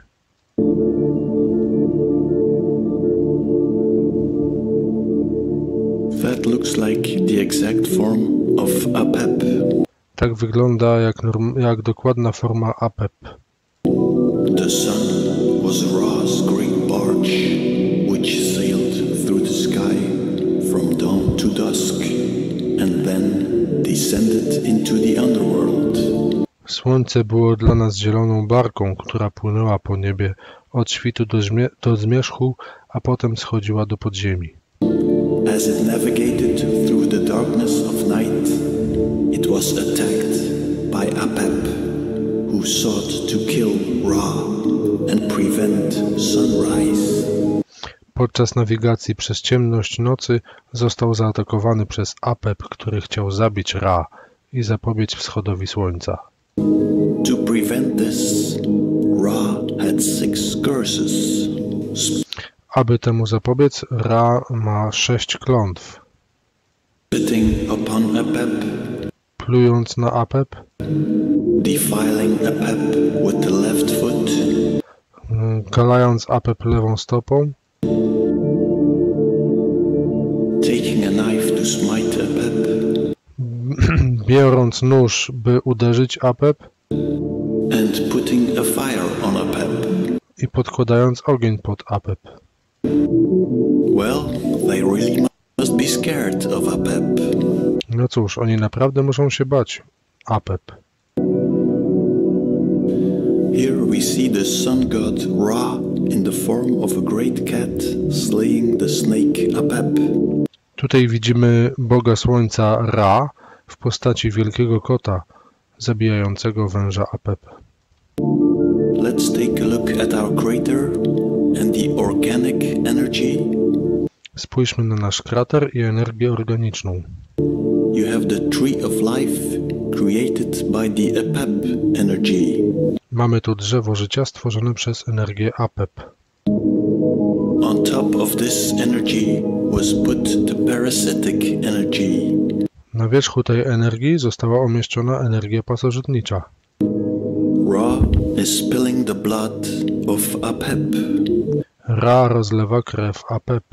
That looks like the exact form of APEP. Tak wygląda jak dokładna forma APEP. The sun was Ra's great barge, which sailed through the sky from dawn to dusk, and then descended into the underworld. Słońce było dla nas zieloną barką, która płynęła po niebie od świtu do zmierzchu, a potem schodziła do podziemi. As it navigated through the darkness of night, it was attacked by APEP, who sought to kill Ra and prevent sunrise. Podczas nawigacji przez ciemność nocy został zaatakowany przez APEP, który chciał zabić Ra i zapobiec wschodowi słońca. To prevent this, Ra had 6 curses. Aby temu zapobiec, Ra ma 6 klątw. Spitting upon APEP, Plując na APEP, defiling APEP with the left foot, kalając APEP lewą stopą, taking a knife to smite APEP, biorąc nóż, by uderzyć APEP and putting a fire on APEP. i podkładając ogień pod APEP. Well, they really must be scared of APEP. No cóż, oni naprawdę muszą się bać APEP. Here we see the sun god Ra in the form of a great cat slaying the snake APEP. Tutaj widzimy Boga Słońca Ra w postaci wielkiego kota zabijającego węża APEP. Let's take a look at our crater and the organic energy. Spójrzmy na nasz krater i energię organiczną. You have the tree of life created by the APEP energy. Mamy tu drzewo życia stworzone przez energię APEP. On top of this energy was put the parasitic energy. Na wierzchu tej energii została umieszczona energia pasożytnicza. Ra is spilling the blood of APEP. Ra rozlewa krew APEP.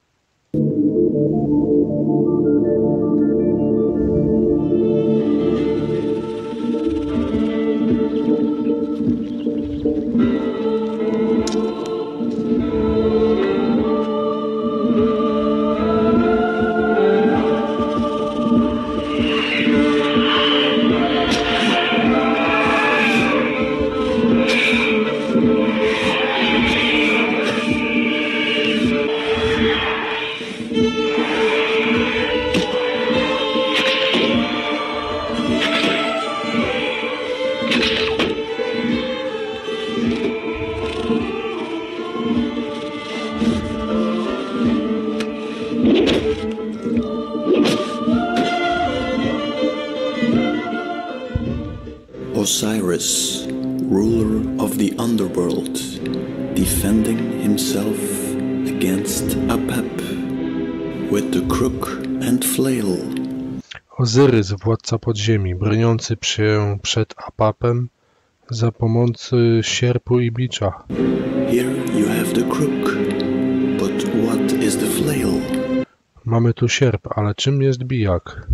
Osiris, ruler of the underworld, defending himself against APEP with the crook and flail. Ozyrys, władca podziemi, broniący się przed APEP-em za pomocą sierpu i bicza. Here you have the crook, but what is the flail? Mamy tu sierp, ale czym jest bijak?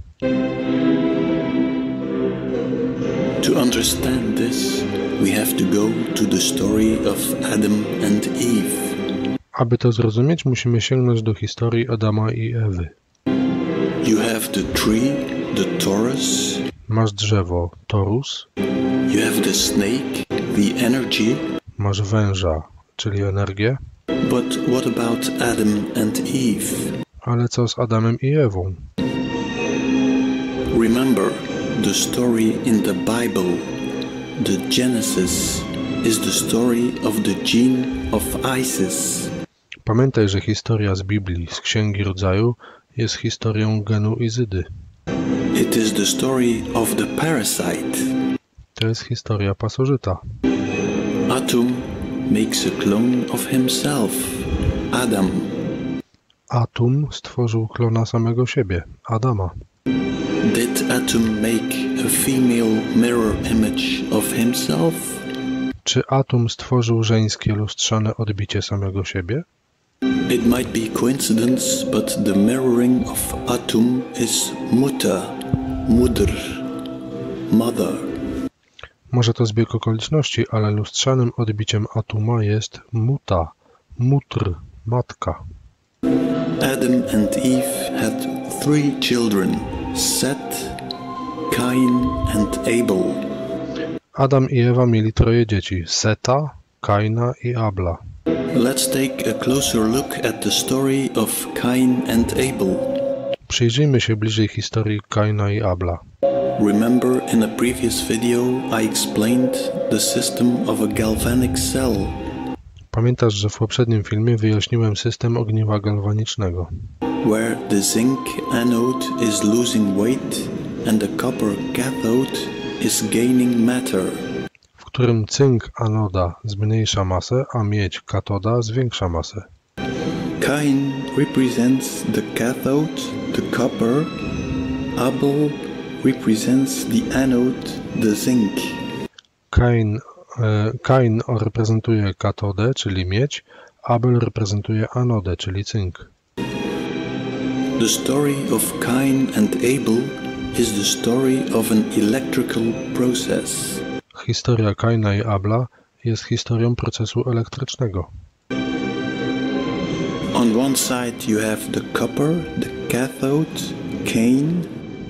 To understand this, we have to go to the story of Adam and Eve. Aby to zrozumieć, musimy sięgnąć do historii Adama i Ewy. You have the tree, the Taurus. Masz drzewo, Torus. You have the snake, the energy. Masz węża, czyli energię. But what about Adam and Eve? Ale co z Adamem i Ewą? Remember the story in the Bible. The Genesis is the story of the gene of Isis. Pamiętaj, że historia z Biblii, z Księgi Rodzaju, jest historią genu Izydy. It is the story of the parasite. To jest historia pasożyta. Atum makes a clone of himself, Adam. Atum stworzył klona samego siebie, Adama. Did Atum make a female mirror image of himself? Czy Atum stworzył żeńskie lustrzane odbicie samego siebie? It might be coincidence, but the mirroring of Atum is Mutter, mother. Może to zbieg okoliczności, ale lustrzanym odbiciem Atuma jest Muta, Mutr, matka. Adam and Eve had 3 children, Seth, Cain and Abel. Adam i Ewa mieli 3 dzieci, Seta, Kaina i Abla. Let's take a closer look at the story of Cain and Abel. Przyjrzyjmy się bliżej historii Kaina i Abla. Remember in a previous video I explained the system of a galvanic cell. Pamiętasz, że w poprzednim filmie wyjaśniłem system ogniwa galwanicznego, where the zinc anode is losing weight and the copper cathode is gaining matter. w którym cynk anoda zmniejsza masę, a miedź katoda zwiększa masę. Cain represents the cathode, the copper. Abel represents the anode, the zinc. Kain reprezentuje katodę, czyli miedź, Abel reprezentuje anodę, czyli cynk. The story of Cain and Abel is the story of an electrical process. Historia Kaina i Abla jest historią procesu elektrycznego. On one side you have the copper, the cathode, Cain,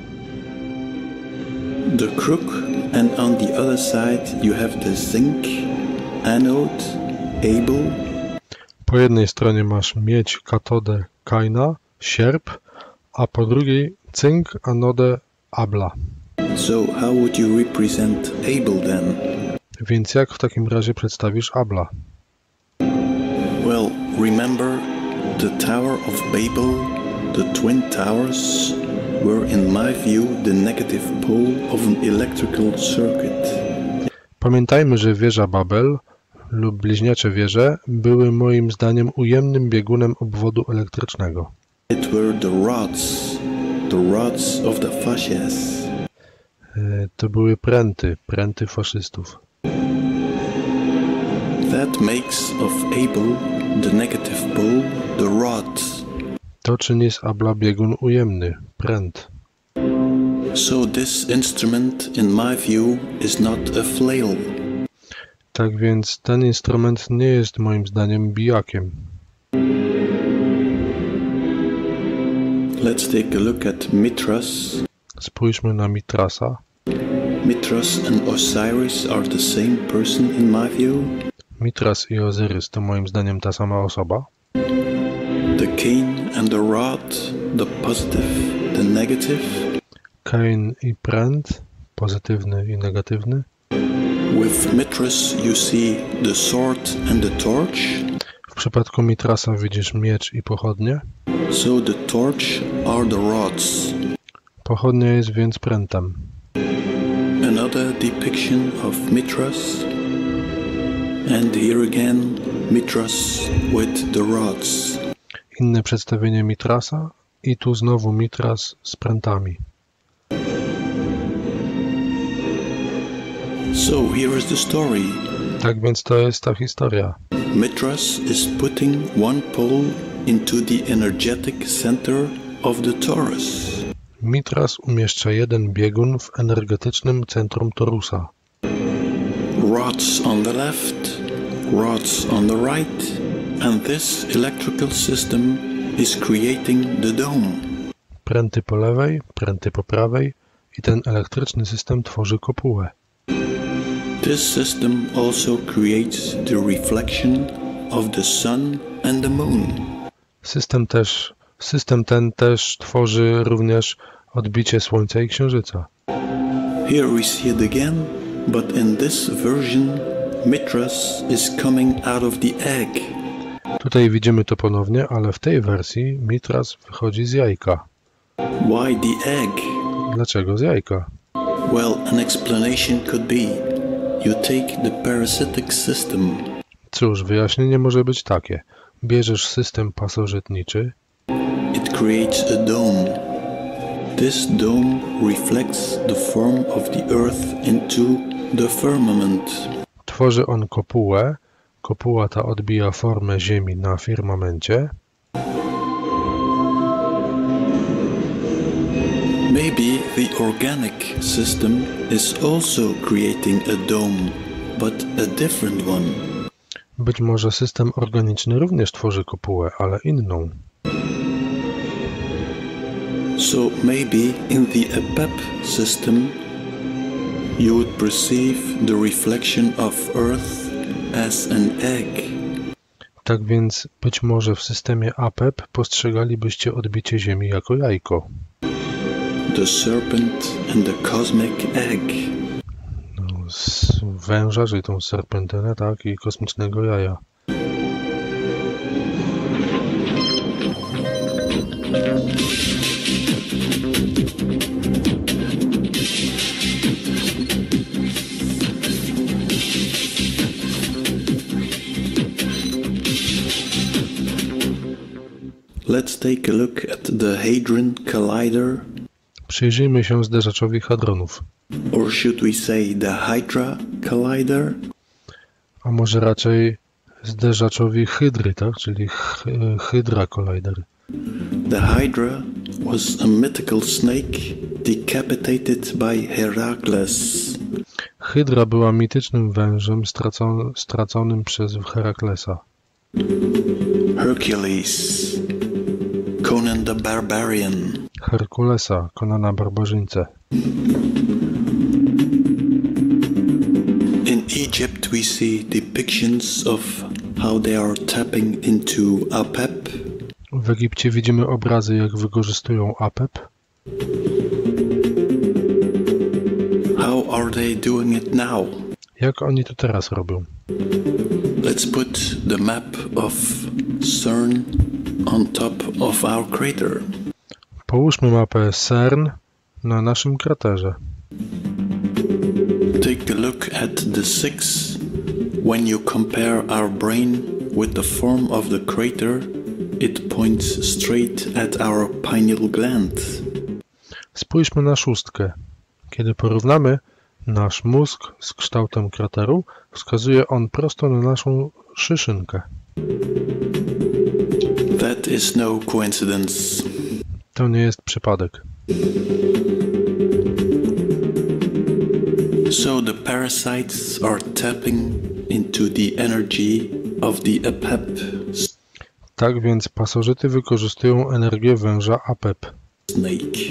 the crook, and on the other side you have the zinc, anode, Abel. Po jednej stronie masz miedź, katodę Kaina, sierp, a po drugiej cynk, anodę Abla. So how would you represent Abel then? Więc jak w takim razie przedstawisz Abla? Well, remember the Tower of Babel, the Twin Towers, were in my view the negative pole of an electrical circuit. Pamiętajmy, że wieża Babel lub bliźniacze wieże były moim zdaniem ujemnym biegunem obwodu elektrycznego. It were the rods of the fascists. To były pręty faszystów. That makes of Abel the negative pole, the rod. To czyni z Abla biegun ujemny, pręt. So this instrument, in my view, is not a flail. Tak więc ten instrument nie jest moim zdaniem bijakiem. Let's take a look at Mithras. Spójrzmy na Mitrasa. Mithras and Osiris are the same person in my view. Mitras i Ozyrys to moim zdaniem ta sama osoba. The Cain and the rod, the positive, the negative. Kain i pręt, pozytywny i negatywny. With Mithras you see the sword and the torch. W przypadku Mitrasa widzisz miecz i pochodnie. So the torch are the rods. Pochodnia jest więc prętem. Another depiction of Mithras. And here again Mithras with the rods. Inne przedstawienie Mitrasa i tu znowu Mitras z prętami. So here is the story. Tak więc to jest ta historia. Mithras is putting one pole into the energetic center of the torus. Mitras umieszcza jeden biegun w energetycznym centrum torusa. Rods on the left, rods on the right, and this electrical system is creating the dome. Pręty po lewej, pręty po prawej i ten elektryczny system tworzy kopułę. This system also creates the reflection of the sun and the moon. System ten też tworzy również odbicie Słońca i Księżyca. Here we see it again, but in this version, Mithras is coming out of the egg. Tutaj widzimy to ponownie, ale w tej wersji Mithras wychodzi z jajka. Why the egg? Dlaczego z jajka? Well, an explanation could be you take the parasitic system. Cóż, wyjaśnienie może być takie. Bierzesz system pasożytniczy. It creates a dome. This dome reflects the form of the earth into the firmament. Tworzy on kopułę. Kopuła ta odbija formę Ziemi na firmamencie. Maybe the organic system is also creating a dome, but a different one. Być może system organiczny również tworzy kopułę, ale inną. So maybe in the EPEP system you would perceive the reflection of Earth as an egg. Tak więc być może w systemie APEP postrzegalibyście odbicie Ziemi jako jajko. The serpent and the cosmic egg. No, z węża, czyli tą serpentynę, tak, i kosmicznego jaja. Let's take a look at the Hadron Collider. Przyjrzyjmy się zderzaczowi hadronów. Or should we say the Hydra Collider? A może raczej zderzaczowi hydry, tak? Czyli Hydra Collider. The Hydra was a mythical snake decapitated by Heracles. Hydra była mitycznym wężem straconym przez Heraklesa. Hercules, Conan the Barbarian. Herkulesa, Konana Barbarzyńcę. In Egypt we see depictions of how they are tapping into APEP. W Egipcie widzimy obrazy, jak wykorzystują APEP. How are they doing it now? Jak oni to teraz robią? Let's put the map of CERN on top of our crater. Połóżmy mapę CERN na naszym kraterze. Take a look at the 6. When you compare our brain with the form of the crater, it points straight at our pineal gland. Spójrzmy na 6. Kiedy porównamy nasz mózg z kształtem krateru, wskazuje on prosto na naszą szyszynkę. That is no coincidence. To nie jest przypadek. So the parasites are tapping into the energy of the APEP. Tak więc pasożyty wykorzystują energię węża APEP. Snake.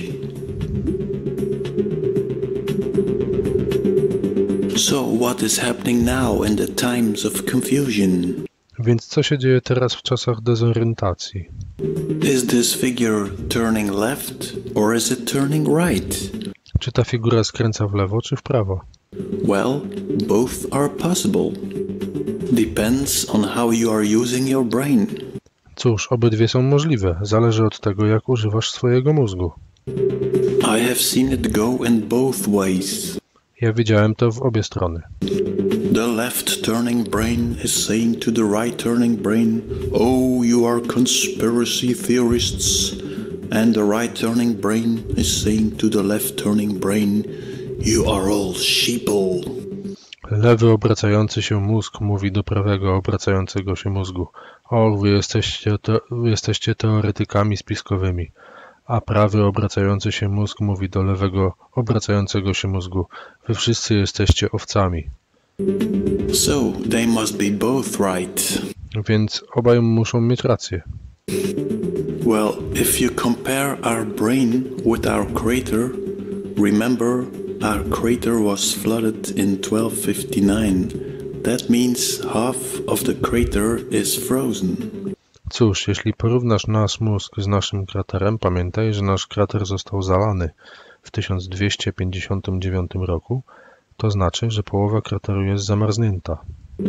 So what is happening now in the times of confusion? Więc co się dzieje teraz w czasach dezorientacji? Is this figure turning left or is it turning right? Czy ta figura skręca w lewo czy w prawo? Well, both are possible. Depends on how you are using your brain. Cóż, obydwie są możliwe. Zależy od tego, jak używasz swojego mózgu. I have seen it go in both ways. Ja widziałem to w obie strony. The left turning brain is saying to the right turning brain, "Oh, you are conspiracy theorists." And the right turning brain is saying to the left turning brain, "You are all sheeple." Lewy obracający się mózg mówi do prawego obracającego się mózgu: O, wy jesteście teoretykami spiskowymi. A prawy obracający się mózg mówi do lewego obracającego się mózgu: Wy wszyscy jesteście owcami. So they must be both right. Więc obaj muszą mieć rację. Well, if you compare our brain with our crater, remember our crater was flooded in 1259. That means half of the crater is frozen. Cóż, jeśli porównasz nasz mózg z naszym kraterem, pamiętaj, że nasz krater został zalany w 1259 roku, to znaczy, że połowa krateru jest zamarznięta.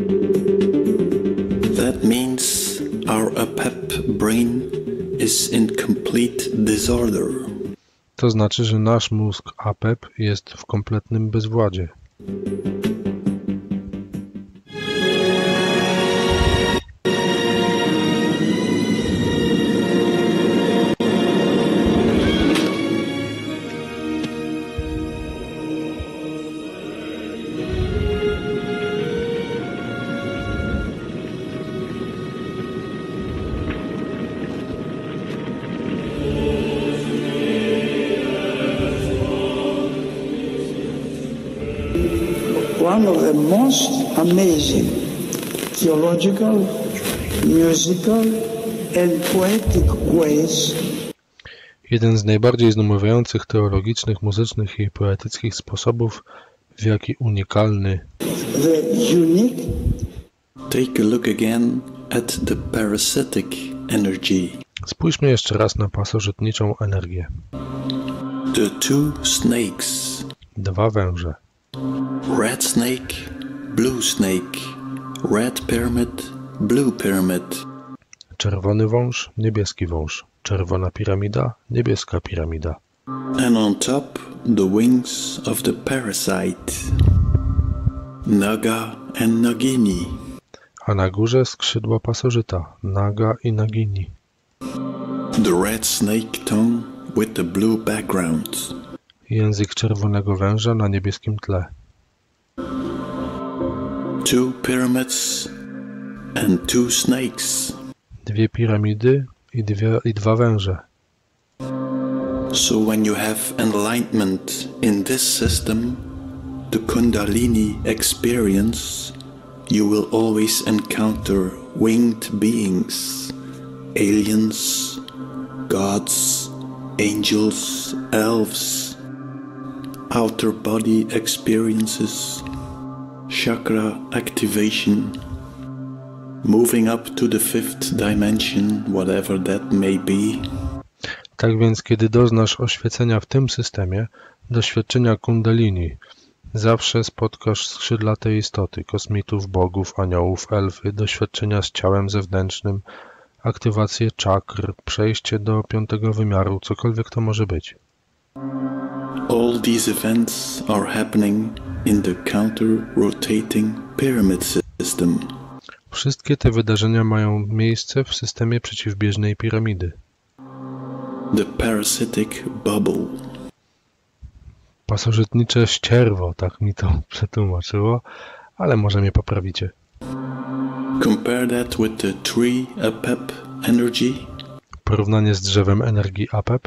That means our APEP brain is in complete disorder. To znaczy, że nasz mózg APEP jest w kompletnym bezwładzie. One of the most amazing theological, musical and poetic ways Jeden z najbardziej zdumiewających teologicznych, muzycznych i poetyckich sposobów, w jaki unikalny the unique Take a look again at the parasitic energy. Spójrzmy jeszcze raz na pasożytniczą energię. The two snakes. Dwa węże. Red snake, blue snake. Red pyramid, blue pyramid. Czerwony wąż, niebieski wąż. Czerwona piramida, niebieska piramida. And on top, the wings of the parasite. Naga and Nagini. A na górze skrzydła pasożyta, Naga i Nagini. The red snake tongue with the blue background. Język czerwonego węża na niebieskim tle. Two pyramids and two snakes. Dwie piramidy i dwa węże. So when you have enlightenment in this system, the Kundalini experience, you will always encounter winged beings, aliens, gods, angels, elves, outer body experiences, chakra activation, moving up to the fifth dimension, whatever that may be. Tak więc, kiedy doznasz oświecenia w tym systemie, doświadczenia kundalini, zawsze spotkasz skrzydlate istoty, kosmitów, bogów, aniołów, elfy, doświadczenia z ciałem zewnętrznym, aktywację czakr, przejście do piątego wymiaru, cokolwiek to może być. All these events are happening in the counter-rotating pyramid system. Wszystkie te wydarzenia mają miejsce w systemie przeciwbieżnej piramidy. The parasitic bubble. Pasożytnicze ścierwo, tak mi to przetłumaczyło, ale może mnie poprawicie. Compare that with the tree APEP energy. Porównanie z drzewem energii APEP.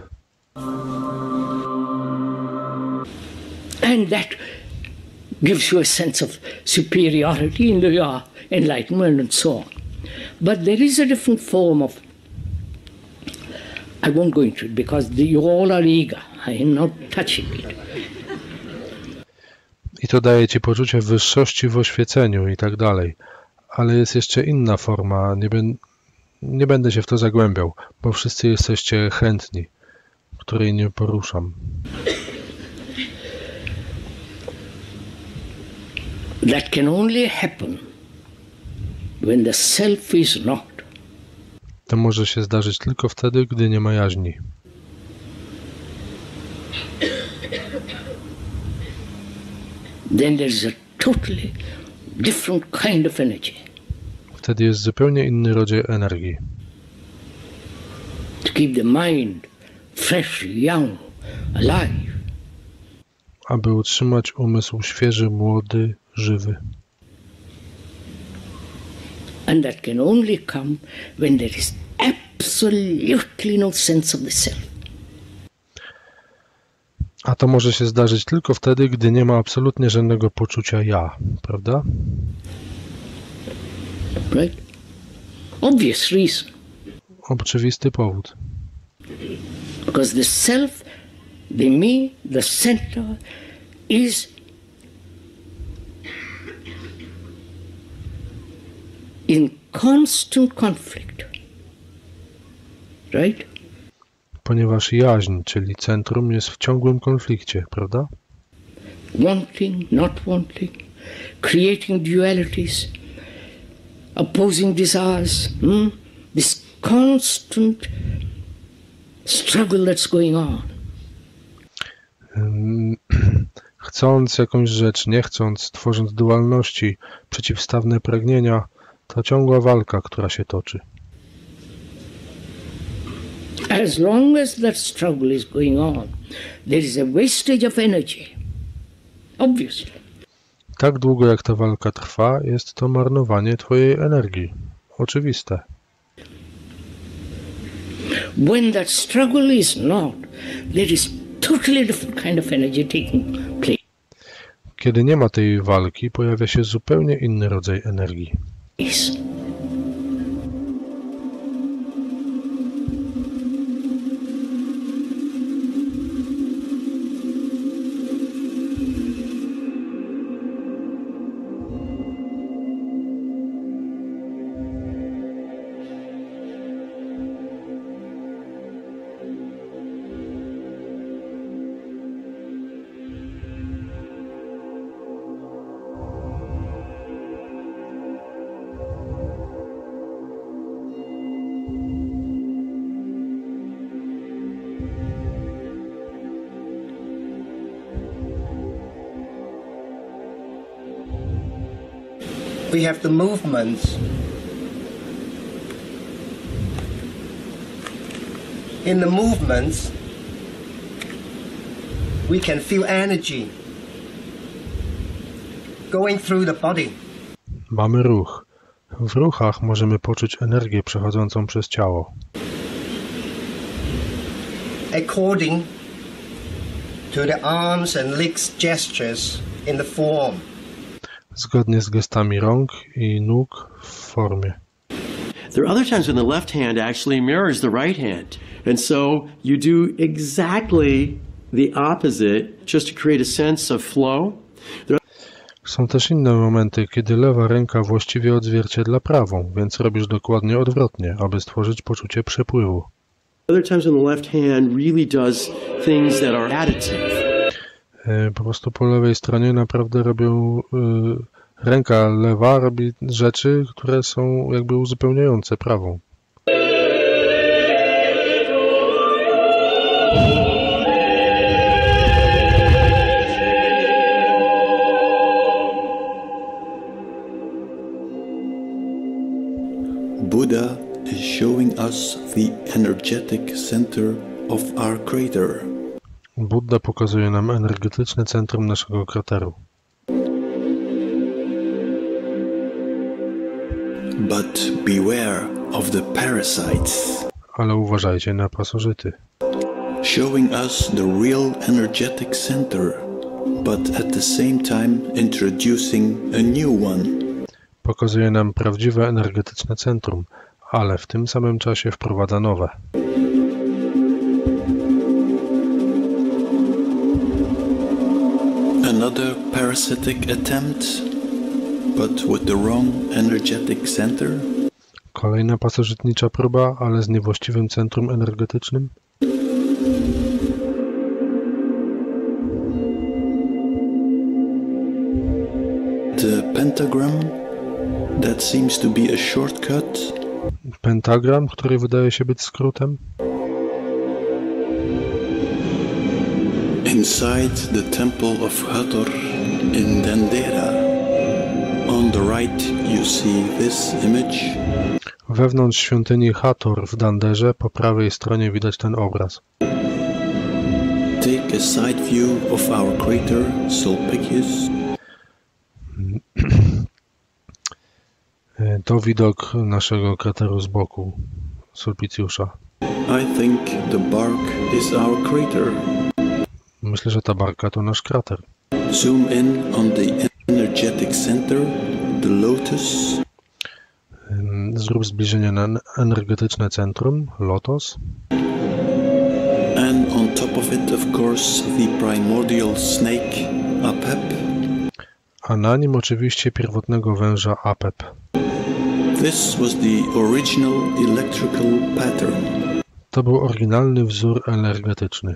And that gives you a sense of superiority in the enlightenment and so on. But there is a different form of, I won't go into it because you all are eager. I am not touching it. I to daje ci poczucie wyższości w oświeceniu i tak dalej. Ale jest jeszcze inna forma, nie będę się w to zagłębiał, bo wszyscy jesteście chętni, której nie poruszam. That can only happen when the self is not. To może się zdarzyć tylko wtedy, gdy nie ma jaźni. Then there's a totally different kind of energy. Wtedy jest zupełnie inny rodzaj energii. To keep the mind fresh, young, alive. Aby utrzymać umysł świeży, młody, żywy. And that can only come when there is absolutely no sense of the self. A to może się zdarzyć tylko wtedy, gdy nie ma absolutnie żadnego poczucia ja, prawda? Right? Obvious reason. Oczywisty powód. Because the self, the me, the center is in constant conflict right? Ponieważ jaźń, czyli centrum, jest w ciągłym konflikcie, prawda? Wanting, not wanting, creating dualities, opposing desires, this constant struggle that's going on. Chcąc jakąś rzecz, nie chcąc, tworząc dualności, przeciwstawne pragnienia, to ciągła walka, która się toczy. As long as that struggle is going on, there is a wastage of energy. Obviously. Tak długo jak ta walka trwa, jest to marnowanie twojej energii. Oczywiste. When that struggle is not, there is totally different kind of energy taking place. Kiedy nie ma tej walki, pojawia się zupełnie inny rodzaj energii. We have the movements. In the movements, we can feel energy going through the body. Mamy ruch. W ruchach możemy poczuć energię przechodzącą przez ciało. According to the arms and legs gestures in the form. Zgodnie z gestami rąk i nóg w formie. There are other times when the left hand actually mirrors the right hand. And so you do exactly the opposite just to create a sense of flow. Są też inne momenty, kiedy lewa ręka właściwie odzwierciedla prawą, więc robisz dokładnie odwrotnie, aby stworzyć poczucie przepływu. Other times when the left hand really does things that are additive. Po prostu po lewej stronie naprawdę ręka lewa robi rzeczy, które są jakby uzupełniające prawą. Buddha is showing us the energetic center of our crater. Buddha pokazuje nam energetyczne centrum naszego krateru. But beware of the parasites. Ale uważajcie na pasożyty. Showing us the real energetic center, but at the same time introducing a new one. Pokazuje nam prawdziwe energetyczne centrum, ale w tym samym czasie wprowadza nowe. Another parasitic attempt, but with the wrong energetic center. Kolejna pasożytnicza próba, ale z niewłaściwym centrum energetycznym. The pentagram that seems to be a shortcut. Pentagram, który wydaje się być skrótem. Inside the temple of Hathor in Dendera. On the right you see this image. Wewnątrz świątyni Hathor w Danderze po prawej stronie widać ten obraz. Take a side view of our crater Sulpicius. To widok naszego krateru z boku, Sulpiciusza. I think the bark is our crater. Myślę, że ta barka to nasz krater. Zoom in on the energetic center, the lotus. Zrób zbliżenie na energetyczne centrum, lotos. And on top of it, of course, the primordial snake, Apep. A na nim oczywiście pierwotnego węża Apep. This was the original electrical pattern. To był oryginalny wzór energetyczny.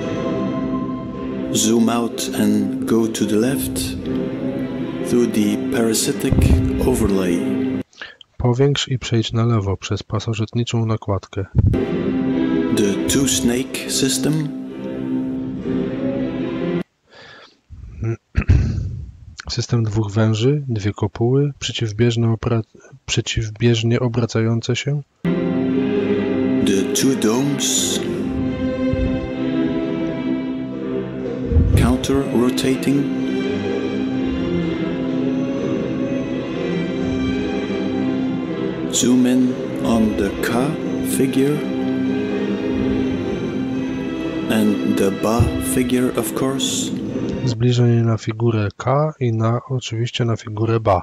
Zoom out and go to the left through the parasitic overlay. Powiększ i przejdź na lewo przez pasożytniczą nakładkę. The two-snake system. System dwóch węży, dwie kopuły, przeciwbieżnie obracające się. The two domes. Counter-rotating. Zoom in on the Ka figure and the Ba figure, of course. Zbliżenie na figurę K i oczywiście na figurę Ba.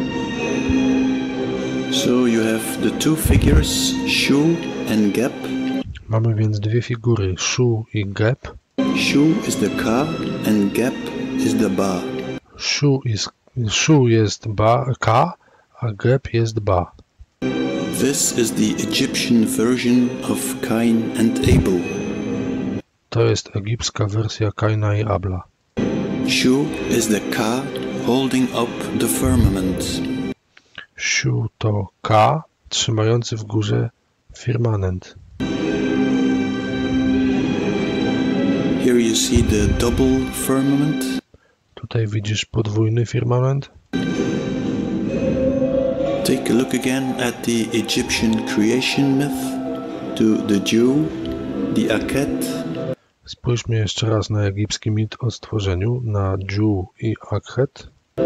So you have the two figures, Shu and Gep. Mamy więc dwie figury, Shu i Gep. Shu is the Ka and Gep is the Ba. Shu jest Ka, a Gep jest Ba. This is the Egyptian version of Cain and Abel. To jest egipska wersja Kaina i Abla. Shu is the Ka holding up the firmament. Shu to Ka trzymający w górze firmament. Here you see the double firmament. Tutaj widzisz podwójny firmament. Take a look again at the Egyptian creation myth, to the Jew, the Akhet. Spójrzmy jeszcze raz na egipski mit o stworzeniu, na Dżu i Akhet.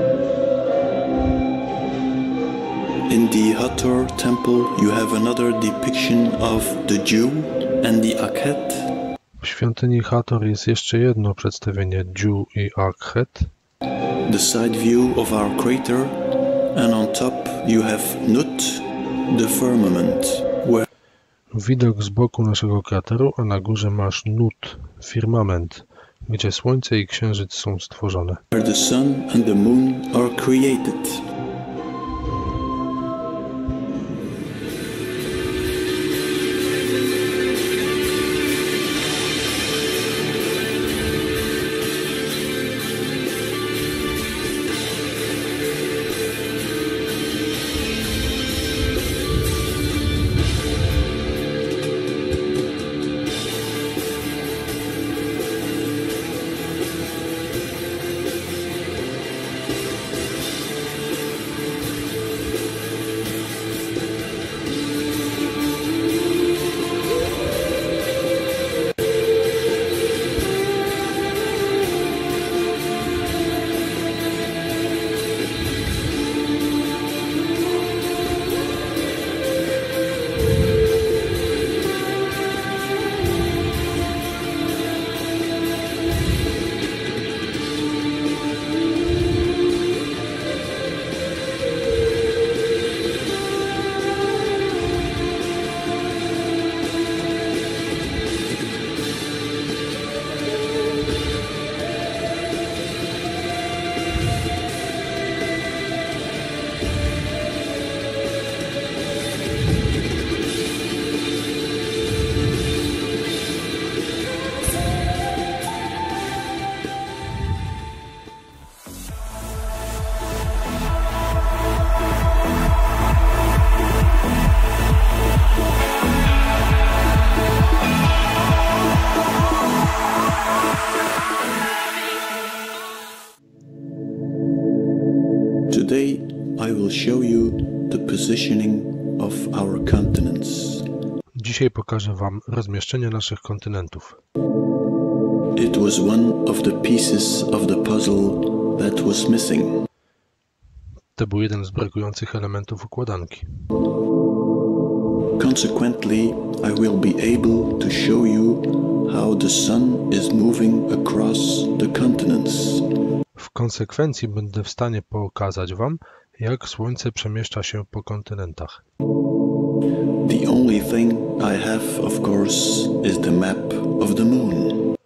In the Hathor temple you have another depiction of the Jew and the Akhet. W świątyni Hathor jest jeszcze jedno przedstawienie Dżu i Akhet. The side view of our crater, and on top you have Nut, the firmament, where Widok z boku naszego krateru, a na górze masz Nut, firmament, gdzie słońce i księżyc są stworzone. the sun and the moon are created. Today I will show you the positioning of our continents. Dzisiaj pokażę Wam rozmieszczenie naszych kontynentów. It was one of the pieces of the puzzle that was missing. To był jeden z brakujących elementów układanki. Consequently, I will be able to show you how the sun is moving across the continents. W konsekwencji będę w stanie pokazać Wam, jak Słońce przemieszcza się po kontynentach. The only thing I have, of course, is the map of the moon.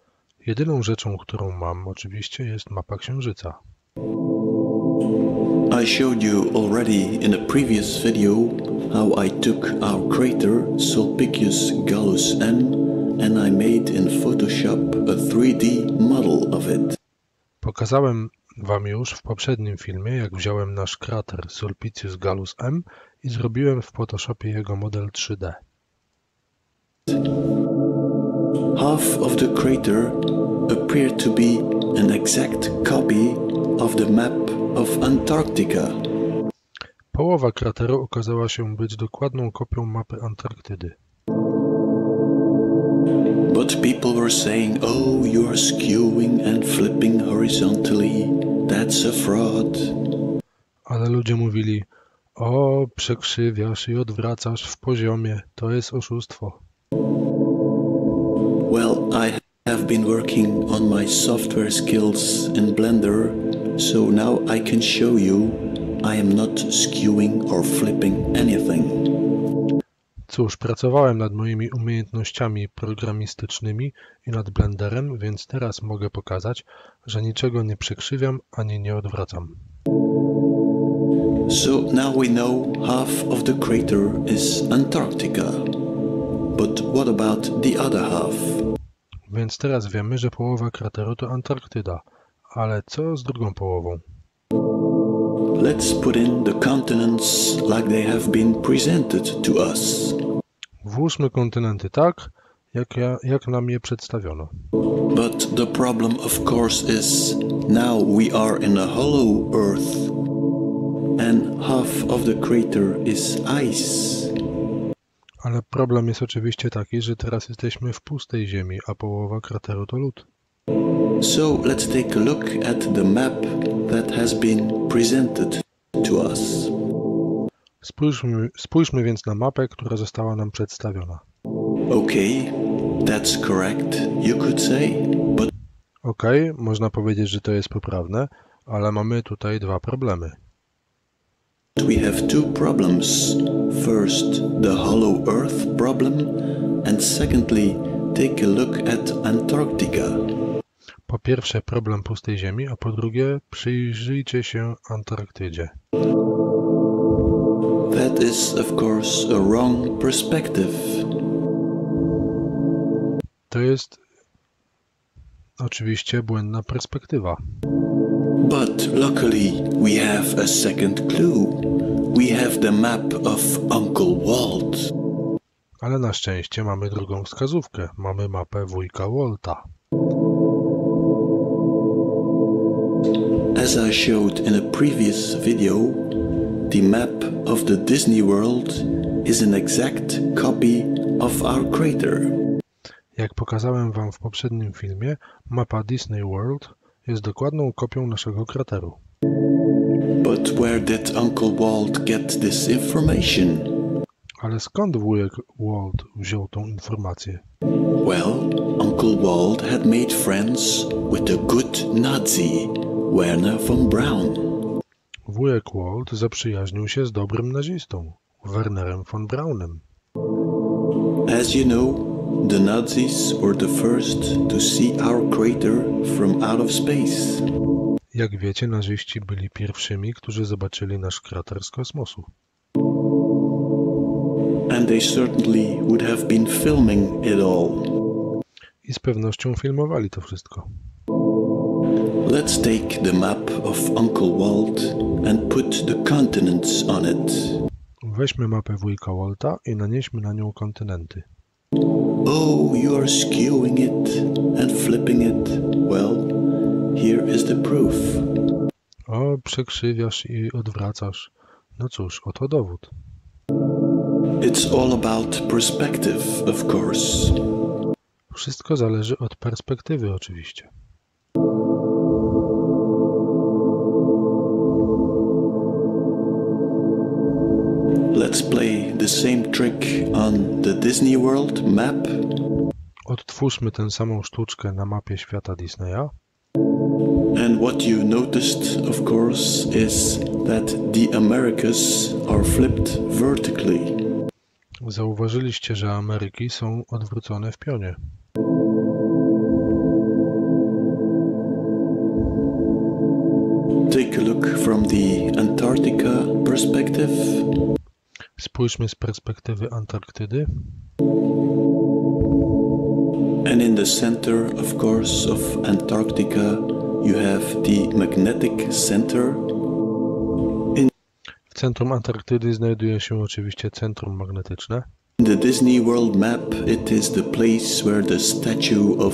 Jedyną rzeczą, którą mam oczywiście, jest mapa Księżyca. I showed you already in a previous video how I took our crater Sulpicius Gallus M and I made in Photoshop a 3D model of it. Pokazałem Wam już w poprzednim filmie, jak wziąłem nasz krater Sulpicius Gallus M i zrobiłem w Photoshopie jego model 3D. Half of the crater appeared to be an exact copy of the map of Antarctica. Połowa krateru okazała się być dokładną kopią mapy Antarktydy. But people were saying, oh, you are skewing and flipping horizontally. That's a fraud. Ale ludzie mówili, o, przekrzywiasz i odwracasz w poziomie, to jest oszustwo. Well, I have been working on my software skills in Blender, so now I can show you I am not skewing or flipping anything. Cóż, pracowałem nad moimi umiejętnościami programistycznymi i nad Blenderem, więc teraz mogę pokazać, że niczego nie przekrzywiam ani nie odwracam. So now we know half of the crater is Antarctica. But what about the other half? Więc teraz wiemy, że połowa krateru to Antarktyda. Ale co z drugą połową? Let's put in the continents like they have been presented to us. Włóżmy kontynenty tak, jak nam je przedstawiono. But the problem, of course, is now we are in a hollow Earth, and half of the crater is ice. Ale problem jest oczywiście taki, że teraz jesteśmy w pustej ziemi, a połowa krateru to lód. So let's take a look at the map that has been presented to us. Spójrzmy więc na mapę, która została nam przedstawiona. Okay, that's correct, you could say, but Okej, można powiedzieć, że to jest poprawne, ale mamy tutaj dwa problemy. we have two problems. First, the hollow Earth problem, and secondly, take a look at Antarctica. Po pierwsze problem pustej ziemi, a po drugie przyjrzyjcie się Antarktydzie. That is, of course, a wrong perspective. To jest oczywiście błędna perspektywa. But luckily, we have a second clue. We have the map of Uncle Walt. Ale na szczęście mamy drugą wskazówkę. Mamy mapę wujka Walta. As I showed in a previous video, the map of the Disney World is an exact copy of our crater. Jak pokazałem Wam w poprzednim filmie, mapa Disney World jest dokładną kopią naszego krateru. But where did Uncle Walt get this information? Ale skąd wujek Walt wziął tą informację? Well, Uncle Walt had made friends with a good Nazi, Werner von Braun. Wujek Walt zaprzyjaźnił się z dobrym nazistą, Wernerem von Braunem. As you know, the Nazis were the first to see our crater from out of space. Jak wiecie, naziści byli pierwszymi, którzy zobaczyli nasz krater z kosmosu. And they certainly would have been filming it all. I z pewnością filmowali to wszystko. Let's take the map of Uncle Walt and put the continents on it. Weźmy mapę wujka Walta i nanieśmy na nią kontynenty. Oh, you are skewing it and flipping it. Well, here is the proof. O, przekrzywiasz i odwracasz. No cóż, oto dowód. It's all about perspective, of course. Wszystko zależy od perspektywy oczywiście. Let's play the same trick on the Disney World map. Odtwórzmy tę samą sztuczkę na mapie świata Disneya. And what you noticed, of course, is that the Americas are flipped vertically. Zauważyliście, że Ameryki są odwrócone w pionie. Take a look from the Antarctica perspective. Spójrzmy z perspektywy Antarktydy. And in the center, of course, of Antarctica, you have the magnetic center. W centrum Antarktydy znajduje się oczywiście centrum magnetyczne. In the Disney World map, it is the place where the statue of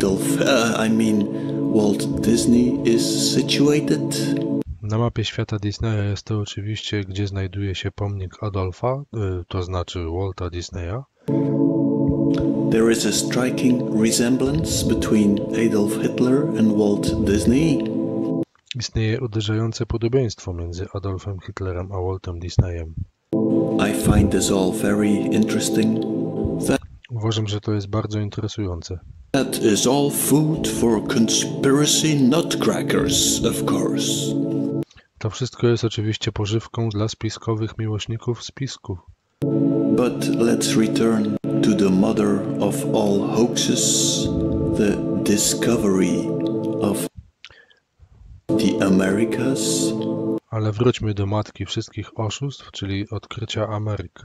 Walt Disney is situated. Na mapie świata Disneya jest to oczywiście, gdzie znajduje się pomnik Adolfa, to znaczy Walta Disneya. There is a striking resemblance between Adolf Hitler and Walt Disney. Istnieje uderzające podobieństwo między Adolfem Hitlerem a Waltem Disneyem. I find this all very interesting. Uważam, że to jest bardzo interesujące. That is all food for conspiracy nutcrackers, of course. To wszystko jest oczywiście pożywką dla spiskowych miłośników spisku. But let's return to the mother of all hoaxes, the discovery of the Americas. Ale wróćmy do matki wszystkich oszustw, czyli odkrycia Ameryk.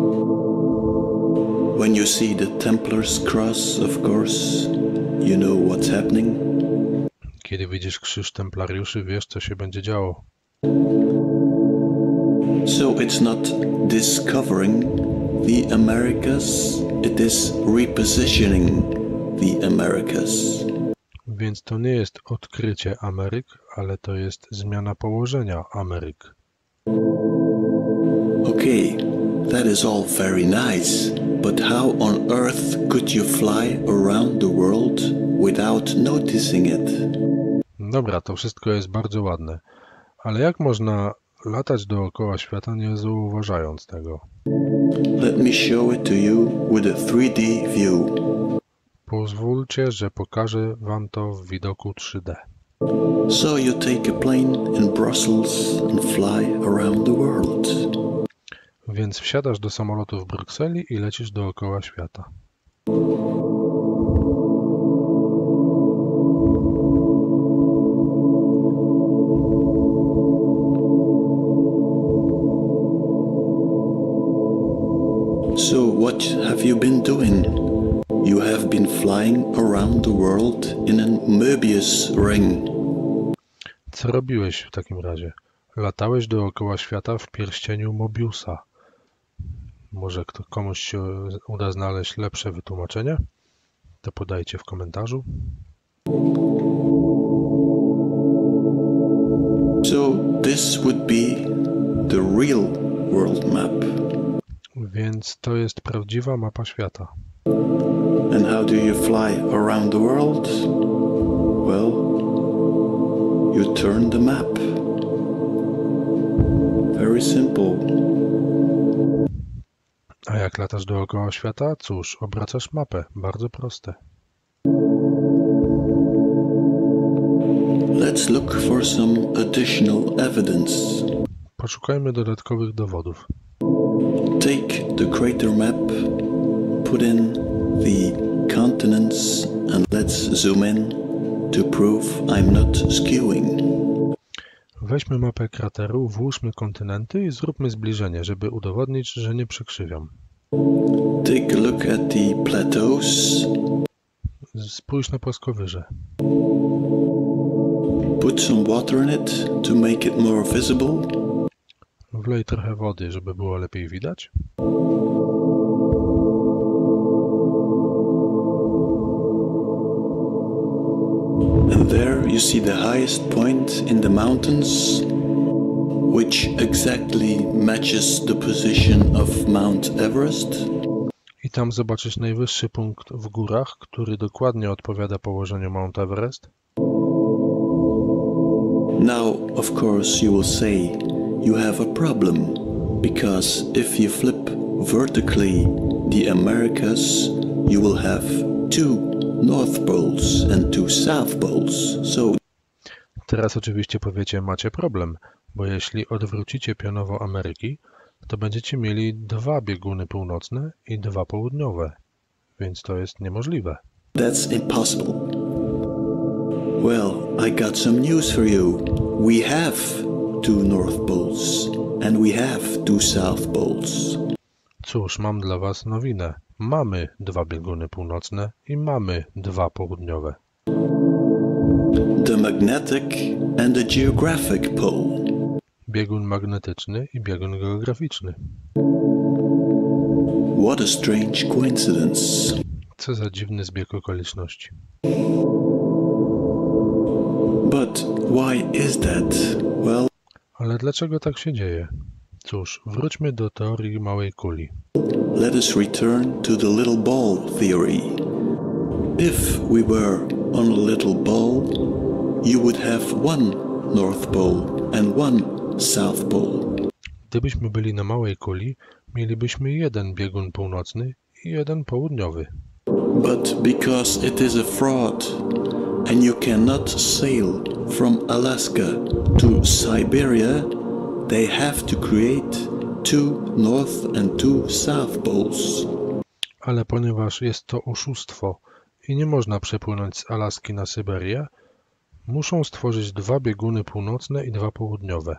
When you see the Templars cross, of course, you know what's happening. Kiedy widzisz krzyż templariuszy, wiesz, co się będzie działo. So it's not discovering the Americas, it is repositioning the Americas. Więc to nie jest odkrycie Ameryk, ale to jest zmiana położenia Ameryk. Okay, that is all very nice, but how on earth could you fly around the world without noticing it? Dobra, to wszystko jest bardzo ładne, ale jak można latać dookoła świata, nie zauważając tego? Let me show it to you with a 3D view. Pozwólcie, że pokażę wam to w widoku 3D. So you take a plane in Brussels and fly around the world. Więc wsiadasz do samolotu w Brukseli i lecisz dookoła świata. So what have you been doing? You have been flying around the world in a Möbius ring. Co robiłeś w takim razie? Latałeś dookoła świata w pierścieniu Mobiusa. Może komuś się uda znaleźć lepsze wytłumaczenie? To podajcie w komentarzu. So this would be the real world map. Więc to jest prawdziwa mapa świata. And how do you fly around the world? Well, you turn the map. Very simple. A jak latasz dookoła świata? Cóż, obracasz mapę. Bardzo proste. Let's look for some additional evidence. Poszukajmy dodatkowych dowodów. Take the crater map, put in the continents, and let's zoom in to prove I'm not skewing. Weźmy mapę krateru, włóżmy kontynenty i zróbmy zbliżenie, żeby udowodnić, że nie przekrzywiam. Take a look at the plateaus. Spójrz na płaskowyże. Put some water in it to make it more visible. Wlej trochę wody, żeby było lepiej widać. And there you see the highest point in the mountains, which exactly matches the position of Mount Everest. I tam zobaczysz najwyższy punkt w górach, który dokładnie odpowiada położeniu Mount Everest. Now, of course, you will say you have a problem, because if you flip vertically the Americas, you will have two North Poles and two South Poles. So Teraz oczywiście powiecie, macie problem, bo jeśli odwrócicie pionowo Ameryki, to będziecie mieli dwa bieguny północne i dwa południowe, więc to jest niemożliwe. that's impossible. Well, I got some news for you. We have two North Poles and we have two South Poles. Cóż, mam dla was nowinę. Mamy dwa bieguny północne i mamy dwa południowe. The magnetic and the geographic pole. Biegun magnetyczny i biegun geograficzny. What a strange coincidence. Co za dziwny zbieg okoliczności. But why is that? Well, ale dlaczego tak się dzieje? Cóż, wróćmy do teorii małej kuli. Let us return to the little ball theory. If we were on a little ball, you would have one North Pole and one South Pole. Gdybyśmy byli na małej kuli, mielibyśmy jeden biegun północny i jeden południowy. But because it is a fraud and you cannot sail from Alaska to Siberia, they have to create two North and two South Poles. Ale ponieważ jest to oszustwo i nie można przepłynąć z Alaski na Syberię, muszą stworzyć dwa bieguny północne i dwa południowe.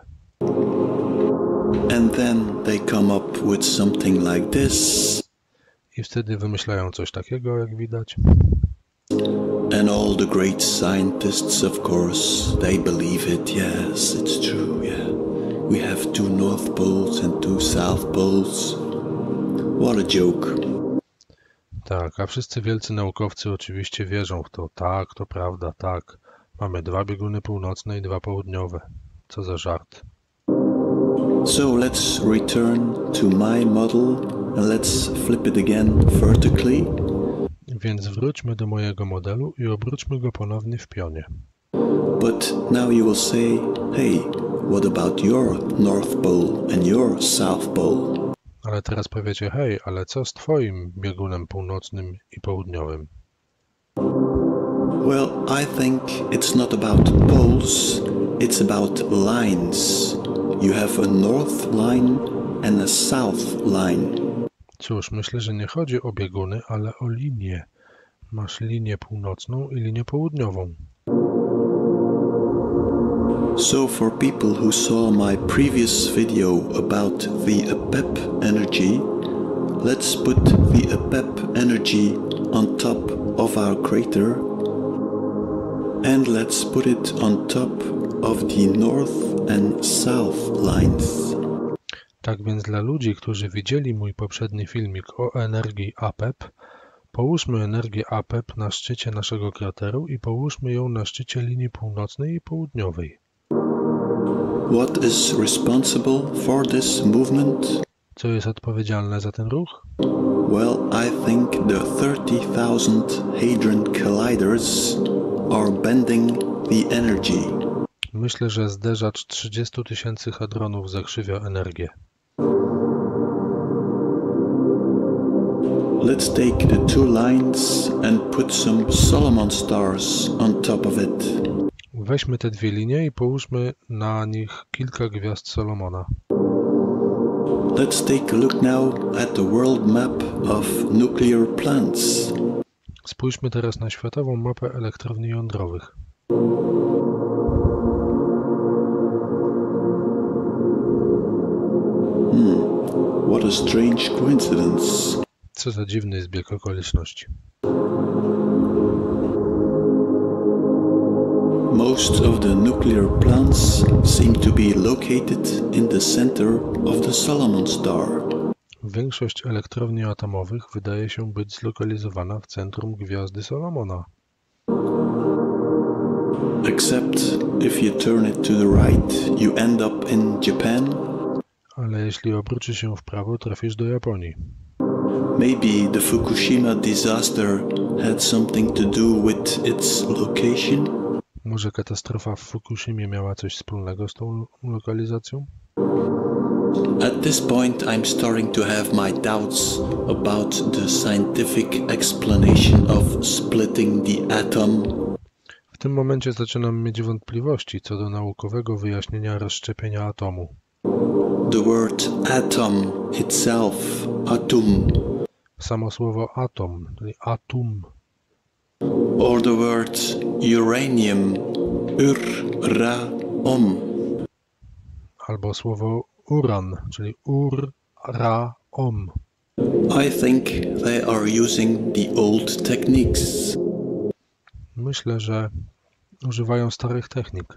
And then they come up with something like this. I wtedy wymyślają coś takiego, jak widać. And all the great scientists, of course, they believe it. Yes, it's true, yeah. We have two North Poles and two South Poles. What a joke. Tak, a wszyscy wielcy naukowcy oczywiście wierzą w to. Tak, to prawda, tak. Mamy dwa bieguny północne i dwa południowe. Co za żart. So let's return to my model and let's flip it again vertically. Więc wróćmy do mojego modelu i obróćmy go ponownie w pionie. But now you will say, hey, what about your North Pole and your South Pole? Ale teraz powiecie, hej, ale co z twoim biegunem północnym i południowym? Well, I think it's not about poles, it's about lines. You have a north line and a south line. Cóż, myślę, że nie chodzi o bieguny, ale o linię. Masz linię północną i linię południową. So for people who saw my previous video about the APEP energy, let's put the APEP energy on top of our crater and let's put it on top of the north and south lines. Tak więc dla ludzi, którzy widzieli mój poprzedni filmik o energii APEP, połóżmy energię APEP na szczycie naszego krateru i połóżmy ją na szczycie linii północnej i południowej. What is responsible for this movement? Co jest odpowiedzialne za ten ruch? Well, I think the 30,000 Hadron Colliders are bending the energy. Myślę, że zderzacz 30 000 hadronów zakrzywia energię. Let's take the two lines and put some Solomon stars on top of it. Weźmy te dwie linie i połóżmy na nich kilka gwiazd Solomona. Let's take a look now at the world map of nuclear plants. Spójrzmy teraz na światową mapę elektrowni jądrowych. What a strange coincidence. Co za dziwny zbieg okoliczności. Most of the nuclear plants seem to be located in the center of the Solomon Star. Większość elektrowni atomowych wydaje się być zlokalizowana w centrum gwiazdy Solomona. Except if you turn it to the right, you end up in Japan. Ale jeśli obróci się w prawo, trafisz do Japonii. Maybe the Fukushima disaster had something to do with its location. Może katastrofa w Fukushimie miała coś wspólnego z tą lokalizacją? At this point I'm starting to have my doubts about the scientific explanation of splitting the atom. W tym momencie zaczynam mieć wątpliwości co do naukowego wyjaśnienia rozszczepienia atomu. The word atom itself, atom. Samo słowo atom, czyli atum. Or the word uranium, albo słowo uran, czyli ur-ra-om. I think they are using the old techniques. Myślę, że używają starych technik.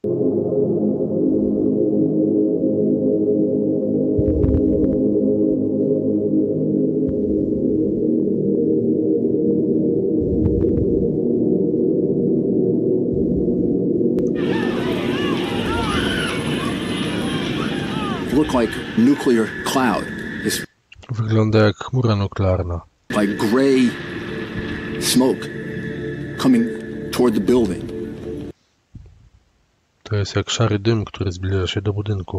Look like nuclear cloud. It's Wygląda jak chmura nuklearna. like gray smoke coming toward the building. To jest jak szary dym, który zbliża się do budynku.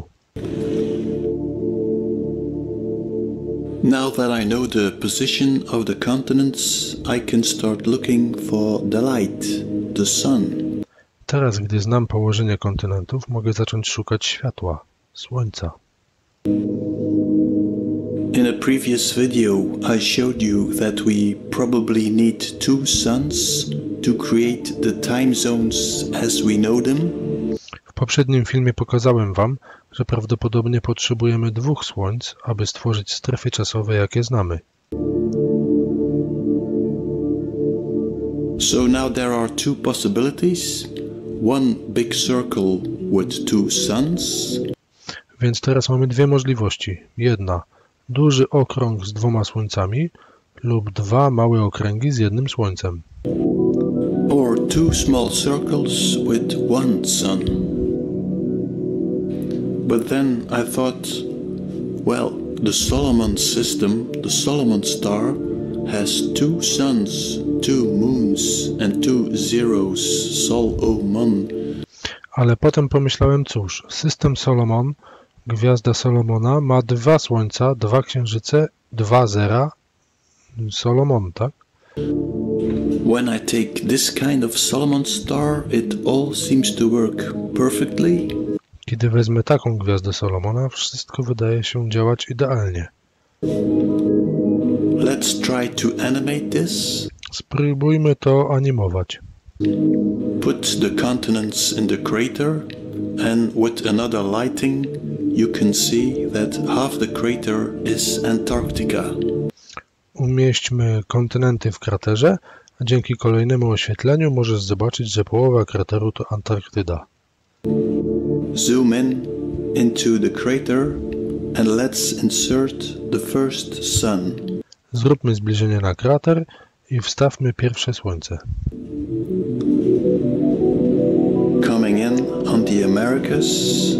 Now that I know the position of the continents, I can start looking for the light, the sun. Teraz, gdy znam położenie kontynentów, mogę zacząć szukać światła, słońca. In a previous video, I showed you that we probably need two suns to create the time zones as we know them. W poprzednim filmie pokazałem Wam, że prawdopodobnie potrzebujemy 2 słońc, aby stworzyć strefy czasowe, jakie znamy. So now there are two possibilities. One big circle with two suns, Więc teraz mamy 2 możliwości. Jedna, duży okrąg z 2 słońcami lub 2 małe okręgi z 1 słońcem. or two small circles with one sun. But then I thought, well, the Solomon system, the Solomon star, has 2 suns, 2 moons, and 2 zeros, Sol-O-Mon. Ale potem pomyślałem, cóż, system Solomon, gwiazda Solomona, ma 2 słońca, 2 księżyce, 2 zera, Solomon, tak? When I take this kind of Solomon star, it all seems to work perfectly. Kiedy wezmę taką gwiazdę Solomona, wszystko wydaje się działać idealnie. Let's try to animate this. Spróbujmy to animować. Put the continents in the crater, and with another lighting, you can see that half the crater is Antarctica. Umieśćmy kontynenty w kraterze, a dzięki kolejnemu oświetleniu możesz zobaczyć, że połowa krateru to Antarktyda. Zoom into the crater, and let's insert the first sun. Zróbmy zbliżenie na krater i wstawmy pierwsze słońce. Coming in on the Americas,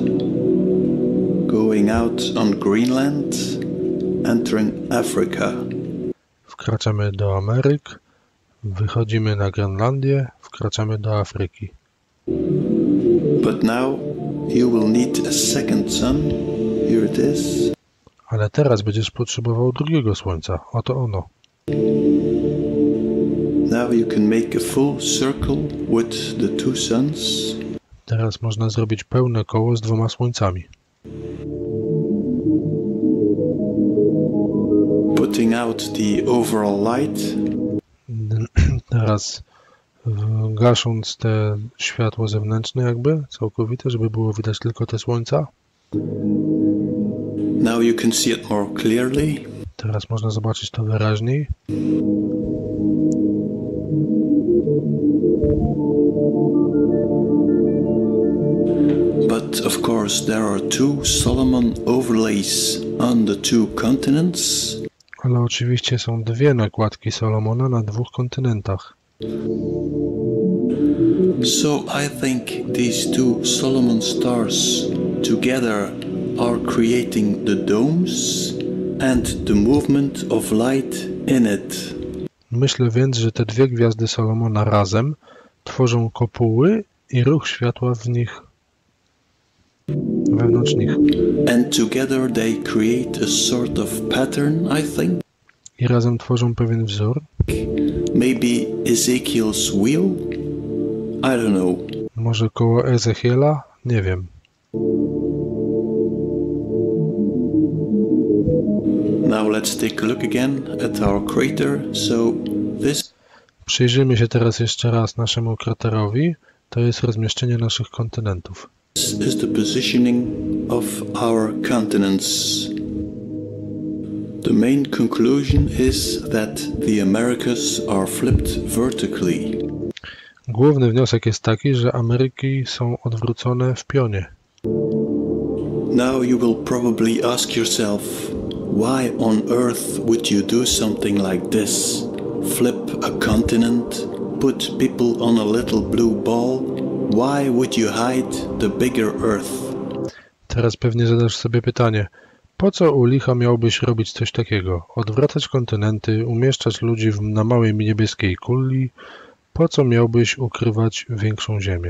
going out on Greenland, entering Africa. Wkraczamy do Ameryk, wychodzimy na Grenlandię, wkraczamy do Afryki. But now you will need a second sun. Here it is. Ale teraz będziesz potrzebował drugiego słońca. Oto ono. Now you can make a full circle with the 2 suns. Teraz można zrobić pełne koło z 2 słońcami. Putting out the overall light. Teraz gasząc te światło zewnętrzne jakby, całkowite, żeby było widać tylko te słońca. Now you can see it more clearly. Teraz można zobaczyć to wyraźniej. But of course there are 2 Solomon overlays on the 2 continents. Ale oczywiście są 2 nakładki Solomona na 2 kontynentach. So I think these 2 Solomon stars together are creating the domes and the movement of light in it. Myślę więc, że te 2 gwiazdy Solomona razem tworzą kopuły i ruch światła w nich, wewnątrz nich. And together they create a sort of pattern, I think. I razem tworzą pewien wzór. Maybe Ezekiel's wheel? I don't know. Może koło Ezechiela? Nie wiem. Now let's take a look again at our crater. So this Przyjrzyjmy się teraz jeszcze raz naszemu kraterowi. To jest rozmieszczenie naszych kontynentów. is the positioning of our continents. The main conclusion is that the Americas are flipped vertically. Główny wniosek jest taki, że Ameryki są odwrócone w pionie. Now you will probably ask yourself, why on earth would you do something like this? Flip a continent, put people on a little blue ball? Why would you hide the bigger earth? Teraz pewnie zadasz sobie pytanie, po co u licha miałbyś robić coś takiego? Odwracać kontynenty, umieszczać ludzi na małej niebieskiej kuli? Po co miałbyś ukrywać większą ziemię?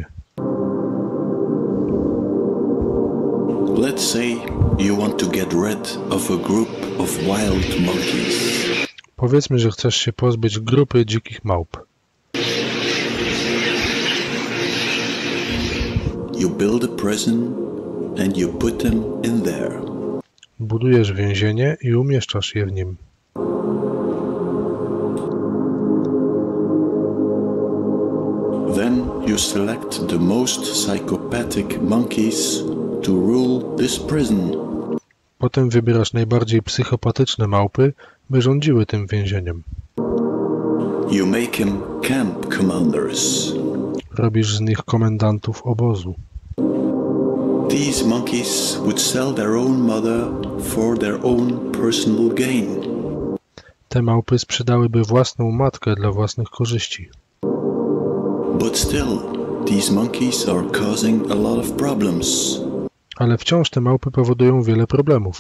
Let's say you want to get rid of a group of wild monkeys. Powiedzmy, że chcesz się pozbyć grupy dzikich małp. You build a prison and you put them in there. Budujesz więzienie i umieszczasz je w nim. Then you select the most psychopathic monkeys to rule this prison. Potem wybierasz najbardziej psychopatyczne małpy, by rządziły tym więzieniem. You make them camp commanders. Robisz z nich komendantów obozu. These monkeys would sell their own mother for their own personal gain. Te małpy sprzedałyby własną matkę dla własnych korzyści. But still, these monkeys are causing a lot of problems. Ale wciąż te małpy powodują wiele problemów.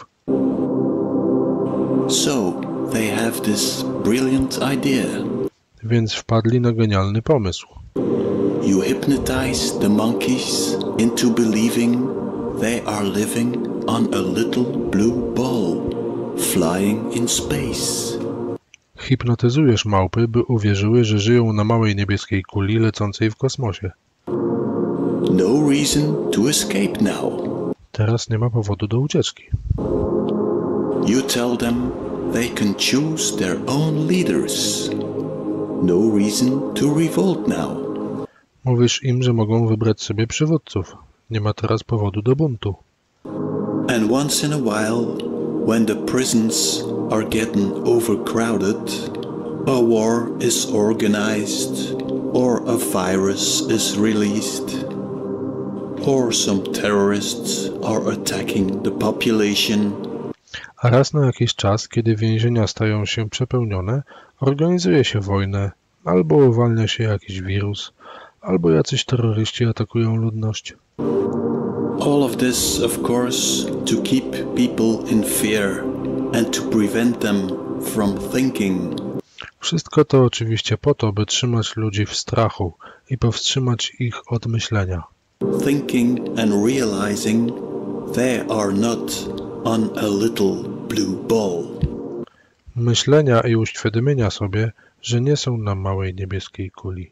So, they have this brilliant idea. Więc wpadli na genialny pomysł. You hypnotize the monkeys into believing they are living on a little blue ball, flying in space. Hipnotyzujesz małpy, by uwierzyły, że żyją na małej niebieskiej kuli lecącej w kosmosie. No reason to escape now. Teraz nie ma powodu do ucieczki. You tell them they can choose their own leaders. No reason to revolt now. Mówisz im, że mogą wybrać sobie przywódców. Nie ma teraz powodu do buntu. And once in a while, when the prisons are getting overcrowded, a war is organized, or a virus is released, or some terrorists are attacking the population. A raz na jakiś czas, kiedy więzienia stają się przepełnione, organizuje się wojnę, albo uwalnia się jakiś wirus, albo jacyś terroryści atakują ludność. All of this, of course, to keep people in fear and to prevent them from thinking. Wszystko to oczywiście po to, by trzymać ludzi w strachu i powstrzymać ich od myślenia. Thinking and realizing they are not on a little blue ball. Myślenia i uświadomienia sobie, że nie są na małej niebieskiej kuli.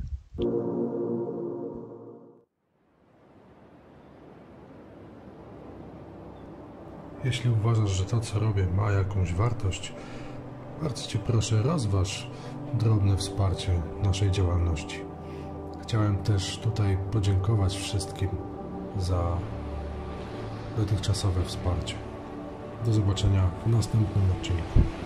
Jeśli uważasz, że to, co robię, ma jakąś wartość, bardzo Cię proszę, rozważ drobne wsparcie naszej działalności. Chciałem też tutaj podziękować wszystkim za dotychczasowe wsparcie. Do zobaczenia w następnym odcinku.